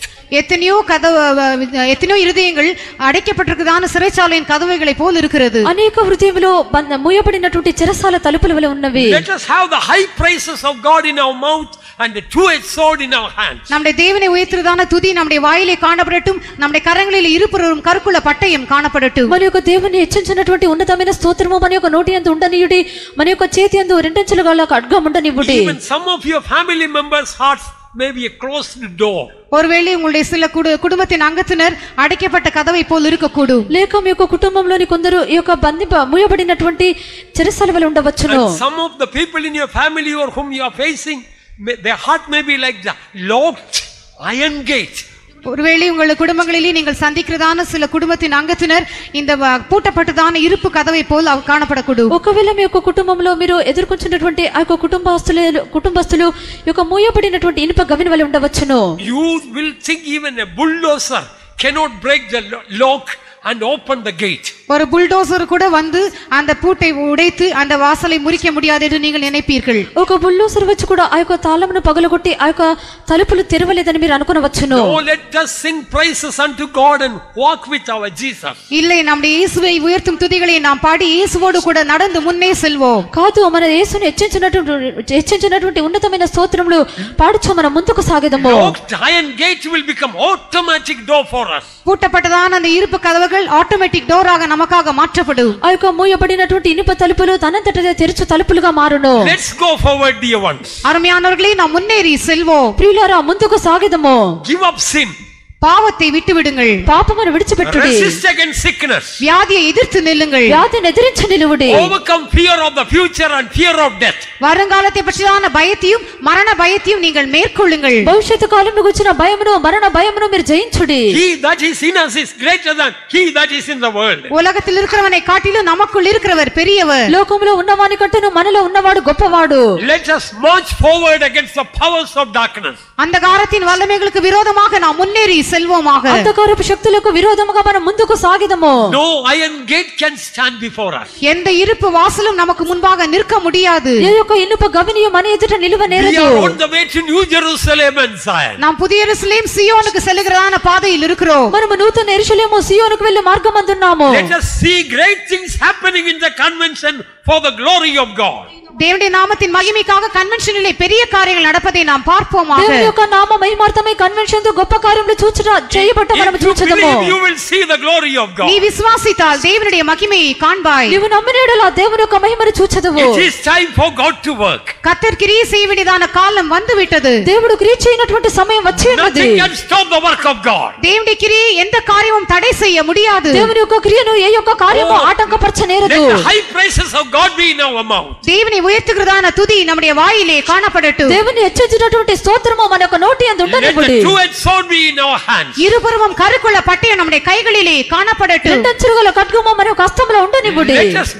[SPEAKER 2] எத்தனையோ இருதயங்கள் அடைக்கப்பட்டிருக்கிறதான சிறைச்சாலையின் கதவுகளை போல் இருக்கிறது.
[SPEAKER 3] అనేక హృదయములు మూయబడినటువంటి చెరసాల తలుపుల వలె ఉన్నవి.
[SPEAKER 1] Let us have the high praises of God in our mouth and the two-edged sword in our hands.
[SPEAKER 2] நம்முடைய தேவனை உயர்த்துறதான துதி நம்முடைய வாயிலே காணப்படட்டும், நம்முடைய கரங்களில் இருபுறமும் கற்குள்ள பட்டயம் காணப்படட்டும்.
[SPEAKER 3] మన యొక్క దేవుని హెచ్చించినటువంటి ఉన్నతమైన స్తోత్రము మన యొక్క నోటి యందు ఉండనియుడి, మన యొక్క చేతి యందు రెండంచెలుగా ఖడ్గం ఉండనివ్వుడి.
[SPEAKER 1] Even some of your family members' hearts may be a closed door.
[SPEAKER 2] ஒருவேளை உங்களுடைய சில குடும்பத்தின் அங்கத்தினர் அடைக்கப்பட்ட கதவை போல் இருக்கக்கூடும்.
[SPEAKER 3] లేక మీ యొక్క కుటుంబంలోని కొందరు ఈ యొక్క మూయబడినటువంటి చెరసాల వలె ఉండవచ్చును.
[SPEAKER 1] Some of the people in your family or whom you are facing, their heart may be like the locked iron gate.
[SPEAKER 2] ஒருவேளை உங்கள் குடும்பங்களிலே நீங்கள் சந்திக்கிறதான சில குடும்பத்தின் அங்கத்தினர் இந்த பூட்டப்பட்டதான இருப்பு கதவை போல் காணப்படக்கூடும்.
[SPEAKER 3] ఒకవేళ మీ యొక్క కుటుంబంలో మీరు ఎదుర్కొంటున్నటువంటి ఆ యొక్క కుటుంబస్తులు యొక్క మూయబడినటువంటి ఇనుప గవిని వలె ఉండవచ్చును.
[SPEAKER 1] You will think even a bulldozer cannot break the lock and open the gate.
[SPEAKER 2] ஒரு புல்டோசர் கூட வந்து அந்த பூட்டை உடைத்து அந்த வாசலை முறிக்க முடியாது என்று நீங்கள் நினைப்பீர்கள்.
[SPEAKER 3] ఒక బుల్డోజర్ వచ్చి కూడా ఆ యొక్క తాళమును పగలగొట్టి ఆ యొక్క తలుపులు తెరవలేదని మీరు అనుకొనవచ్చును.
[SPEAKER 1] No, let us sing praises unto God and walk with our Jesus.
[SPEAKER 2] இல்லை, நம்முடைய இயேசுவை உயர்த்தும் துதிகளை நாம் பாடி இயேசுவோடு கூட நடந்து முன்னே செல்வோம்.
[SPEAKER 3] కాదు, మన యేసుని హెచ్చించినటువంటి ఉన్నతమైన స్తోత్రములు పాడుచు మనం ముందుకు సాగెదము.
[SPEAKER 1] Locked iron gate will become automatic door for us.
[SPEAKER 2] பூட்டப்பட்டதான அந்த இருப்பு கதவுகள் ஆட்டோமேட்டிக் டோராக நமக்காக மாற்றப்படும்.
[SPEAKER 3] ఆ యొక్క మూయబడినటువంటి ఇనుప తలుపులు తనంతటదే తెరుచు తలుపులుగా మారును.
[SPEAKER 1] Let's go forward, dear ones.
[SPEAKER 2] அருமையானவர்களே, நாம் முன்னேறி செல்வோம்.
[SPEAKER 3] ప్రియులారా, ముందుకు సాగెదము.
[SPEAKER 1] Give up sin.
[SPEAKER 2] பாவத்தை விட்டு விடுங்கள்.
[SPEAKER 3] పాపమును విడిచిపెట్టుడి.
[SPEAKER 1] Resist against sickness.
[SPEAKER 2] வியாதியை எதிர்த்து நில்லுங்கள்.
[SPEAKER 3] వ్యాధిని ఎదిరించి నిలువుడి.
[SPEAKER 1] Overcome fear of the future and fear of death.
[SPEAKER 2] வருங்காலத்தை பற்றியான பயத்தையும் மரண பயத்தையும் நீங்கள் மேற்கொள்ளுங்கள்.
[SPEAKER 3] భవిష్యత్తు కాలంలో వచ్చిన భయమును మరణ భయమును మీరు జయించుడి.
[SPEAKER 1] He that is in us is greater than he that is in the world.
[SPEAKER 2] உலகத்தில் இருக்கிறவனை காட்டிலும் நமக்குள் இருக்கிறவர் பெரியவர்.
[SPEAKER 3] లోకములో ఉన్నవాని కంటేను మనలో ఉన్నవాడు గొప్పవాడు.
[SPEAKER 1] Let us march forward against the powers of darkness.
[SPEAKER 2] அந்தகாரத்தின் வல்லமைகளுக்கு விரோதமாக நாம் முன்னேறி செல்வோமாக.
[SPEAKER 3] అంధకారపు శక్తులకు విరోధముగా మనం ముందుకు సాగిదము.
[SPEAKER 1] No iron gate can stand before us.
[SPEAKER 2] எந்த இருப்பு வாசலும் நமக்கு முன்பாக நிற்க முடியாது.
[SPEAKER 3] ఏ యొక్క ఇనుప గవినియు మన ఎదుట నిలువ
[SPEAKER 1] We
[SPEAKER 3] నేరదు.
[SPEAKER 1] are on the way to New Jerusalem and Zion.
[SPEAKER 2] நாம் புதிய எருசலேம் சீயோனுக்கு செல்லுகிறதான பாதையில் இருக்கிறோம்.
[SPEAKER 3] మనము నూతన యెరూషలేము సీయోనుకు వెళ్లే మార్గమందున్నాము.
[SPEAKER 1] Let us see great things happening in the convention for the glory of God.
[SPEAKER 2] தேவனுடைய நாமத்தின் மகிமைக்காக கன்வென்ஷனிலே பெரிய காரியங்கள் நடப்பதை நாம் பார்ப்போமாக.
[SPEAKER 3] దేవుని యొక్క నామ మహిమార్థమై కన్వెన్షన్ తో గొప్ప కార్యములు చేయబట్ట మనము చూచుదము.
[SPEAKER 1] You will see the glory of God.
[SPEAKER 2] நீ விசுவாசித்தால் தேவனுடைய மகிமையை காண்பாய்.
[SPEAKER 3] నీవు నమ్మినడలా దేవుని యొక్క మహిమను చూచెదవు.
[SPEAKER 1] It is time for God to work.
[SPEAKER 2] கர்த்தர் கிரியை செய்ய வேண்டியதான காலம் வந்து விட்டது.
[SPEAKER 3] దేవుడు క్రియ చేయనటువంటి సమయం వచ్చి ఉన్నది.
[SPEAKER 1] Nothing can stop the work of God.
[SPEAKER 2] தேவனுடைய கிரியை எந்த காரியமும் தடை செய்ய முடியாது.
[SPEAKER 3] దేవుని యొక్క క్రియను ఏ యొక్క కార్యము ఆటంకపరచనేరదు.
[SPEAKER 1] Let the high praises of God be in our mouth.
[SPEAKER 2] தேவனை உயர்த்துகிறதான துதி நம்முடைய வாயிலே காணப்படட்டும்.
[SPEAKER 3] దేవుని హెచ్చించినటువంటి స్తోత్రము మన యొక్క నోటి యందు
[SPEAKER 1] Let
[SPEAKER 3] ఉండనివ్వుడి.
[SPEAKER 1] the two-edged sword be in our hands.
[SPEAKER 2] இருபுறமும் கருக்குள்ள பட்டயம் நம்முடைய கைகளிலே காணப்படட்டும்.
[SPEAKER 3] రెండంచులు గల ఖడ్గము మన యొక్క హస్తములో ఉండనివ్వుడి.
[SPEAKER 1] Let us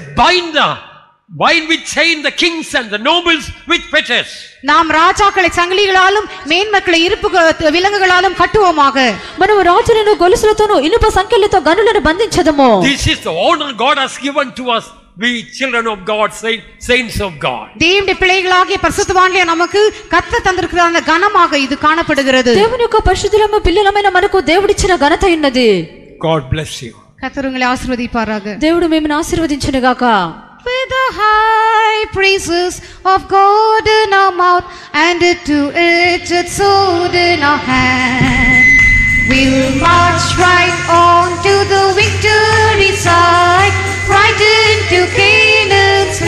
[SPEAKER 1] bind with chain the kings and the nobles with fetters.
[SPEAKER 2] நாம் ராஜாக்களை சங்கிலிகளாலும் மேன்மக்களை இருப்பு விலங்குகளாலும் கட்டுவோமாக.
[SPEAKER 3] మనము రాజులను గొలుసులతోను ఇనుప సంకెళ్లతో గనులను బంధించదము.
[SPEAKER 1] This is the honor God has given to us, we children of God, saints of God.
[SPEAKER 2] தேவனுடைய பிள்ளைகளாகிய பரிசுத்தவான்களே, நமக்கு கர்த்தர் தந்திருக்கிற அந்த கனமாக இது காணப்படுகிறது.
[SPEAKER 3] దేవుని యొక్క పరిశుద్ధులము పిల్లలమైన మనకు దేవుడిచ్చిన ఘనత ఉన్నది.
[SPEAKER 1] God bless you.
[SPEAKER 2] கர்த்தர் உங்களை ஆசீர்வதிப்பாராக.
[SPEAKER 3] దేవుడు మిమ్మల్ని ఆశీర్వదించునుగాక.
[SPEAKER 2] With the high praises of God in our mouth and a two-edged sword in our hand, we'll march right on to the victory side, right into Canaan's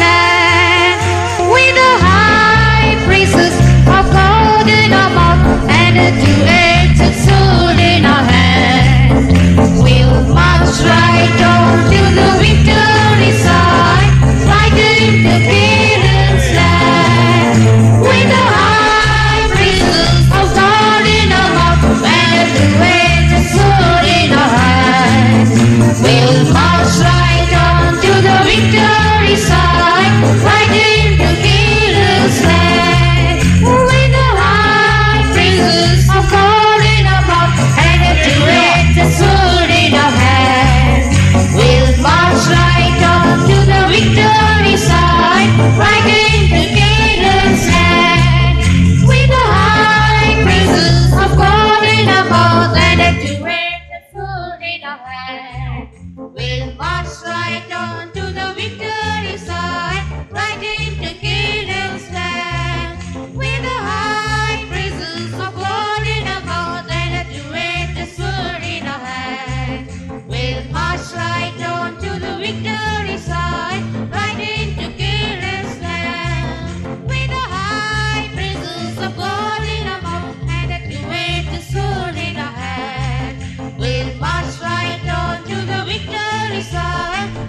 [SPEAKER 4] hand. We'll march right on to the victory side, right into Canaan land. With the high praises of God in our mouth and a two-edged sword in our hand. We'll march right on to the victory side, right into Canaan land. With the high praises of God in our mouth and a two-edged sword in our hand. We'll march right on to the victory side,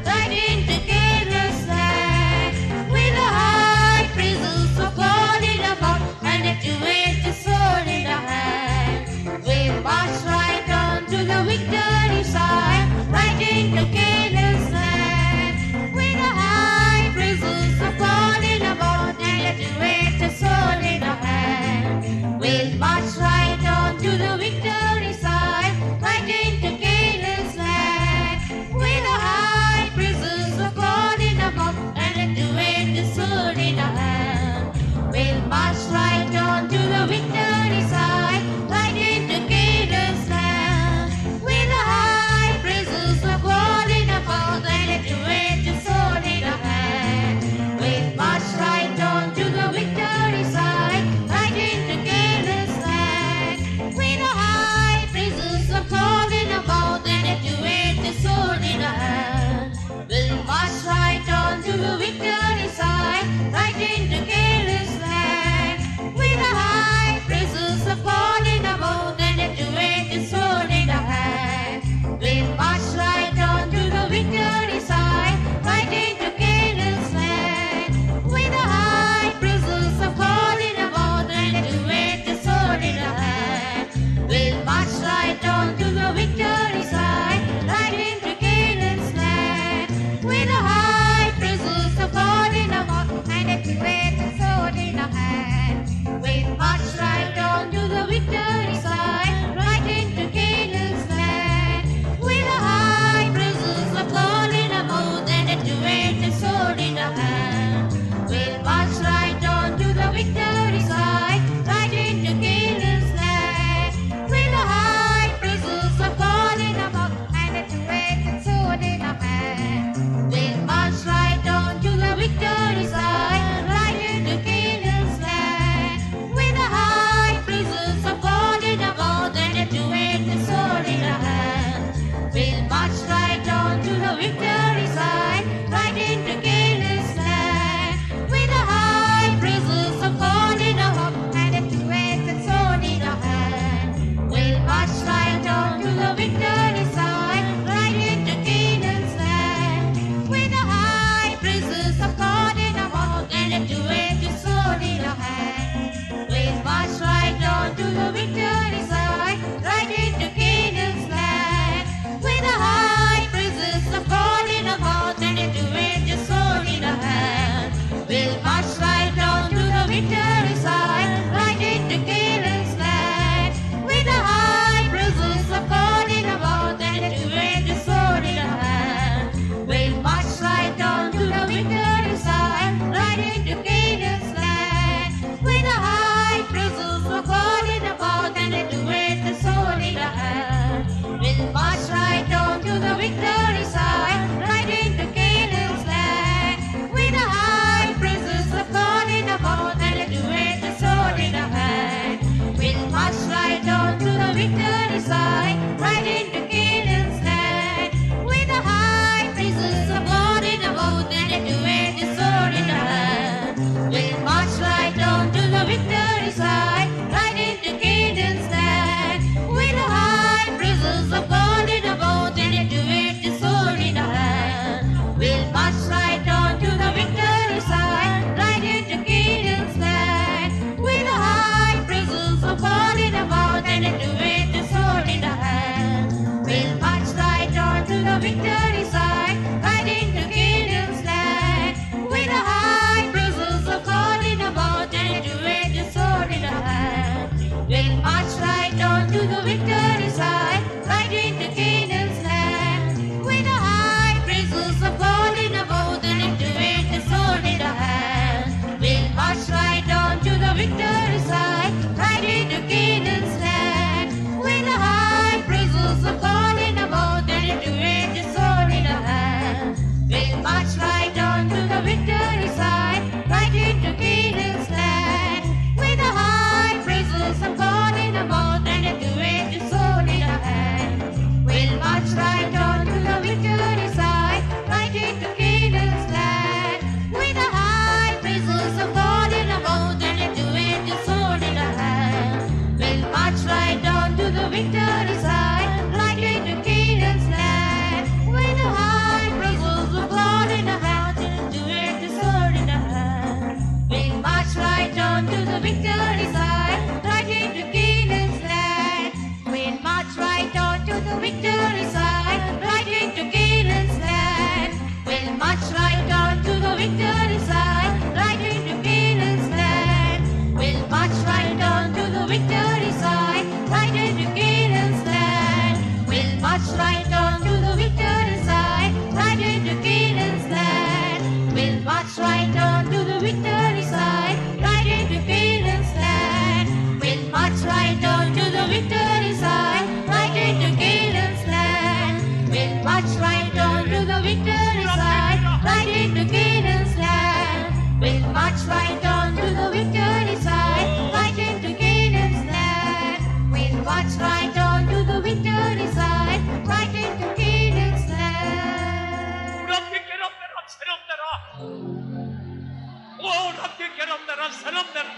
[SPEAKER 1] Keramdara Sanamdara.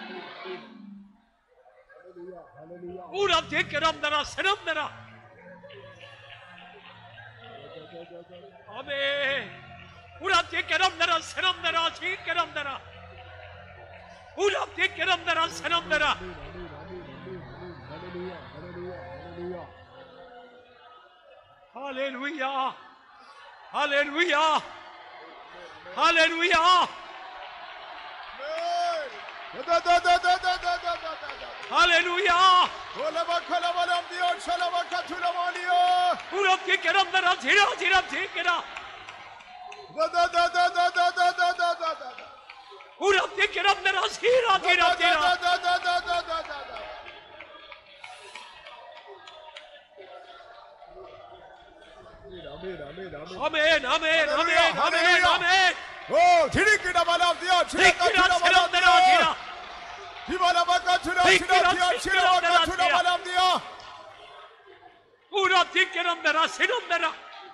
[SPEAKER 1] Ura de Keramdara Sanamdara. Amen. Ura de Keramdara Sanamdara Chi Keramdara. Ura de Keramdara Sanamdara. Hallelujah. Hallelujah. Hallelujah. Hallelujah. Ura de Keramdara Zira Zira Zira. Ura de Keramdara Zira Zira Zira. Amen, amen, amen, amen, amen.
[SPEAKER 5] Oh, Tirikida Malam Dia, Tirikida Malam Dia. Himala Bakatuna, Tirikida Malam Dia.
[SPEAKER 1] Ura de Keramdara Sanamdara.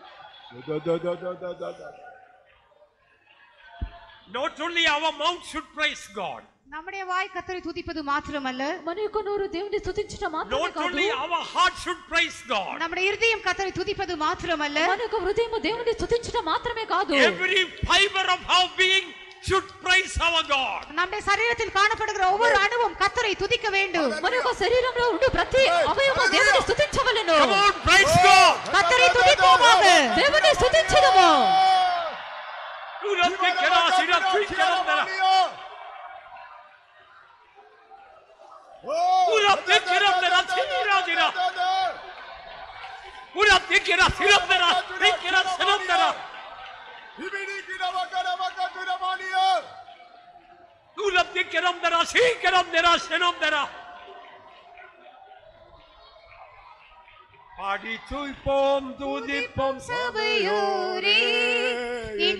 [SPEAKER 1] Not only our mouth should praise God.
[SPEAKER 2] நம்முடைய வாய் கர்த்தரை துதிப்பது மாத்திரமல்ல,
[SPEAKER 3] మన యొక్క నోరు దేవుని స్తుతించడం మాత్రమే
[SPEAKER 1] Not
[SPEAKER 3] కాదు,
[SPEAKER 1] only our heart should praise God.
[SPEAKER 2] நம்முடைய இருதயம் கர்த்தரை துதிப்பது மாத்திரமல்ல,
[SPEAKER 3] మన యొక్క హృదయం దేవుని స్తుతించడం మాత్రమే కాదు,
[SPEAKER 1] Every fiber of our being should praise our God.
[SPEAKER 2] நம்முடைய சரீரத்தில் காணப்படுகிற ஒவ்வொரு அணுவும் கர்த்தரை துதிக்க வேண்டும்.
[SPEAKER 3] మన యొక్క శరీరంలో ఉండే ప్రతి అవయవము దేవుని స్తుతించవలెను.
[SPEAKER 1] Come on, praise God.
[SPEAKER 2] கர்த்தரை துதிப்போமாக.
[SPEAKER 3] దేవుని స్తుతించుదాము.
[SPEAKER 1] Ura de Keramdara. Ura de Keramdara Zira Zira. Ura de Keramdara Sanamdara. Ura de Keramdara Sanamdara. பாடி துதிப்போம் துதிப்போம்
[SPEAKER 2] சபையோரே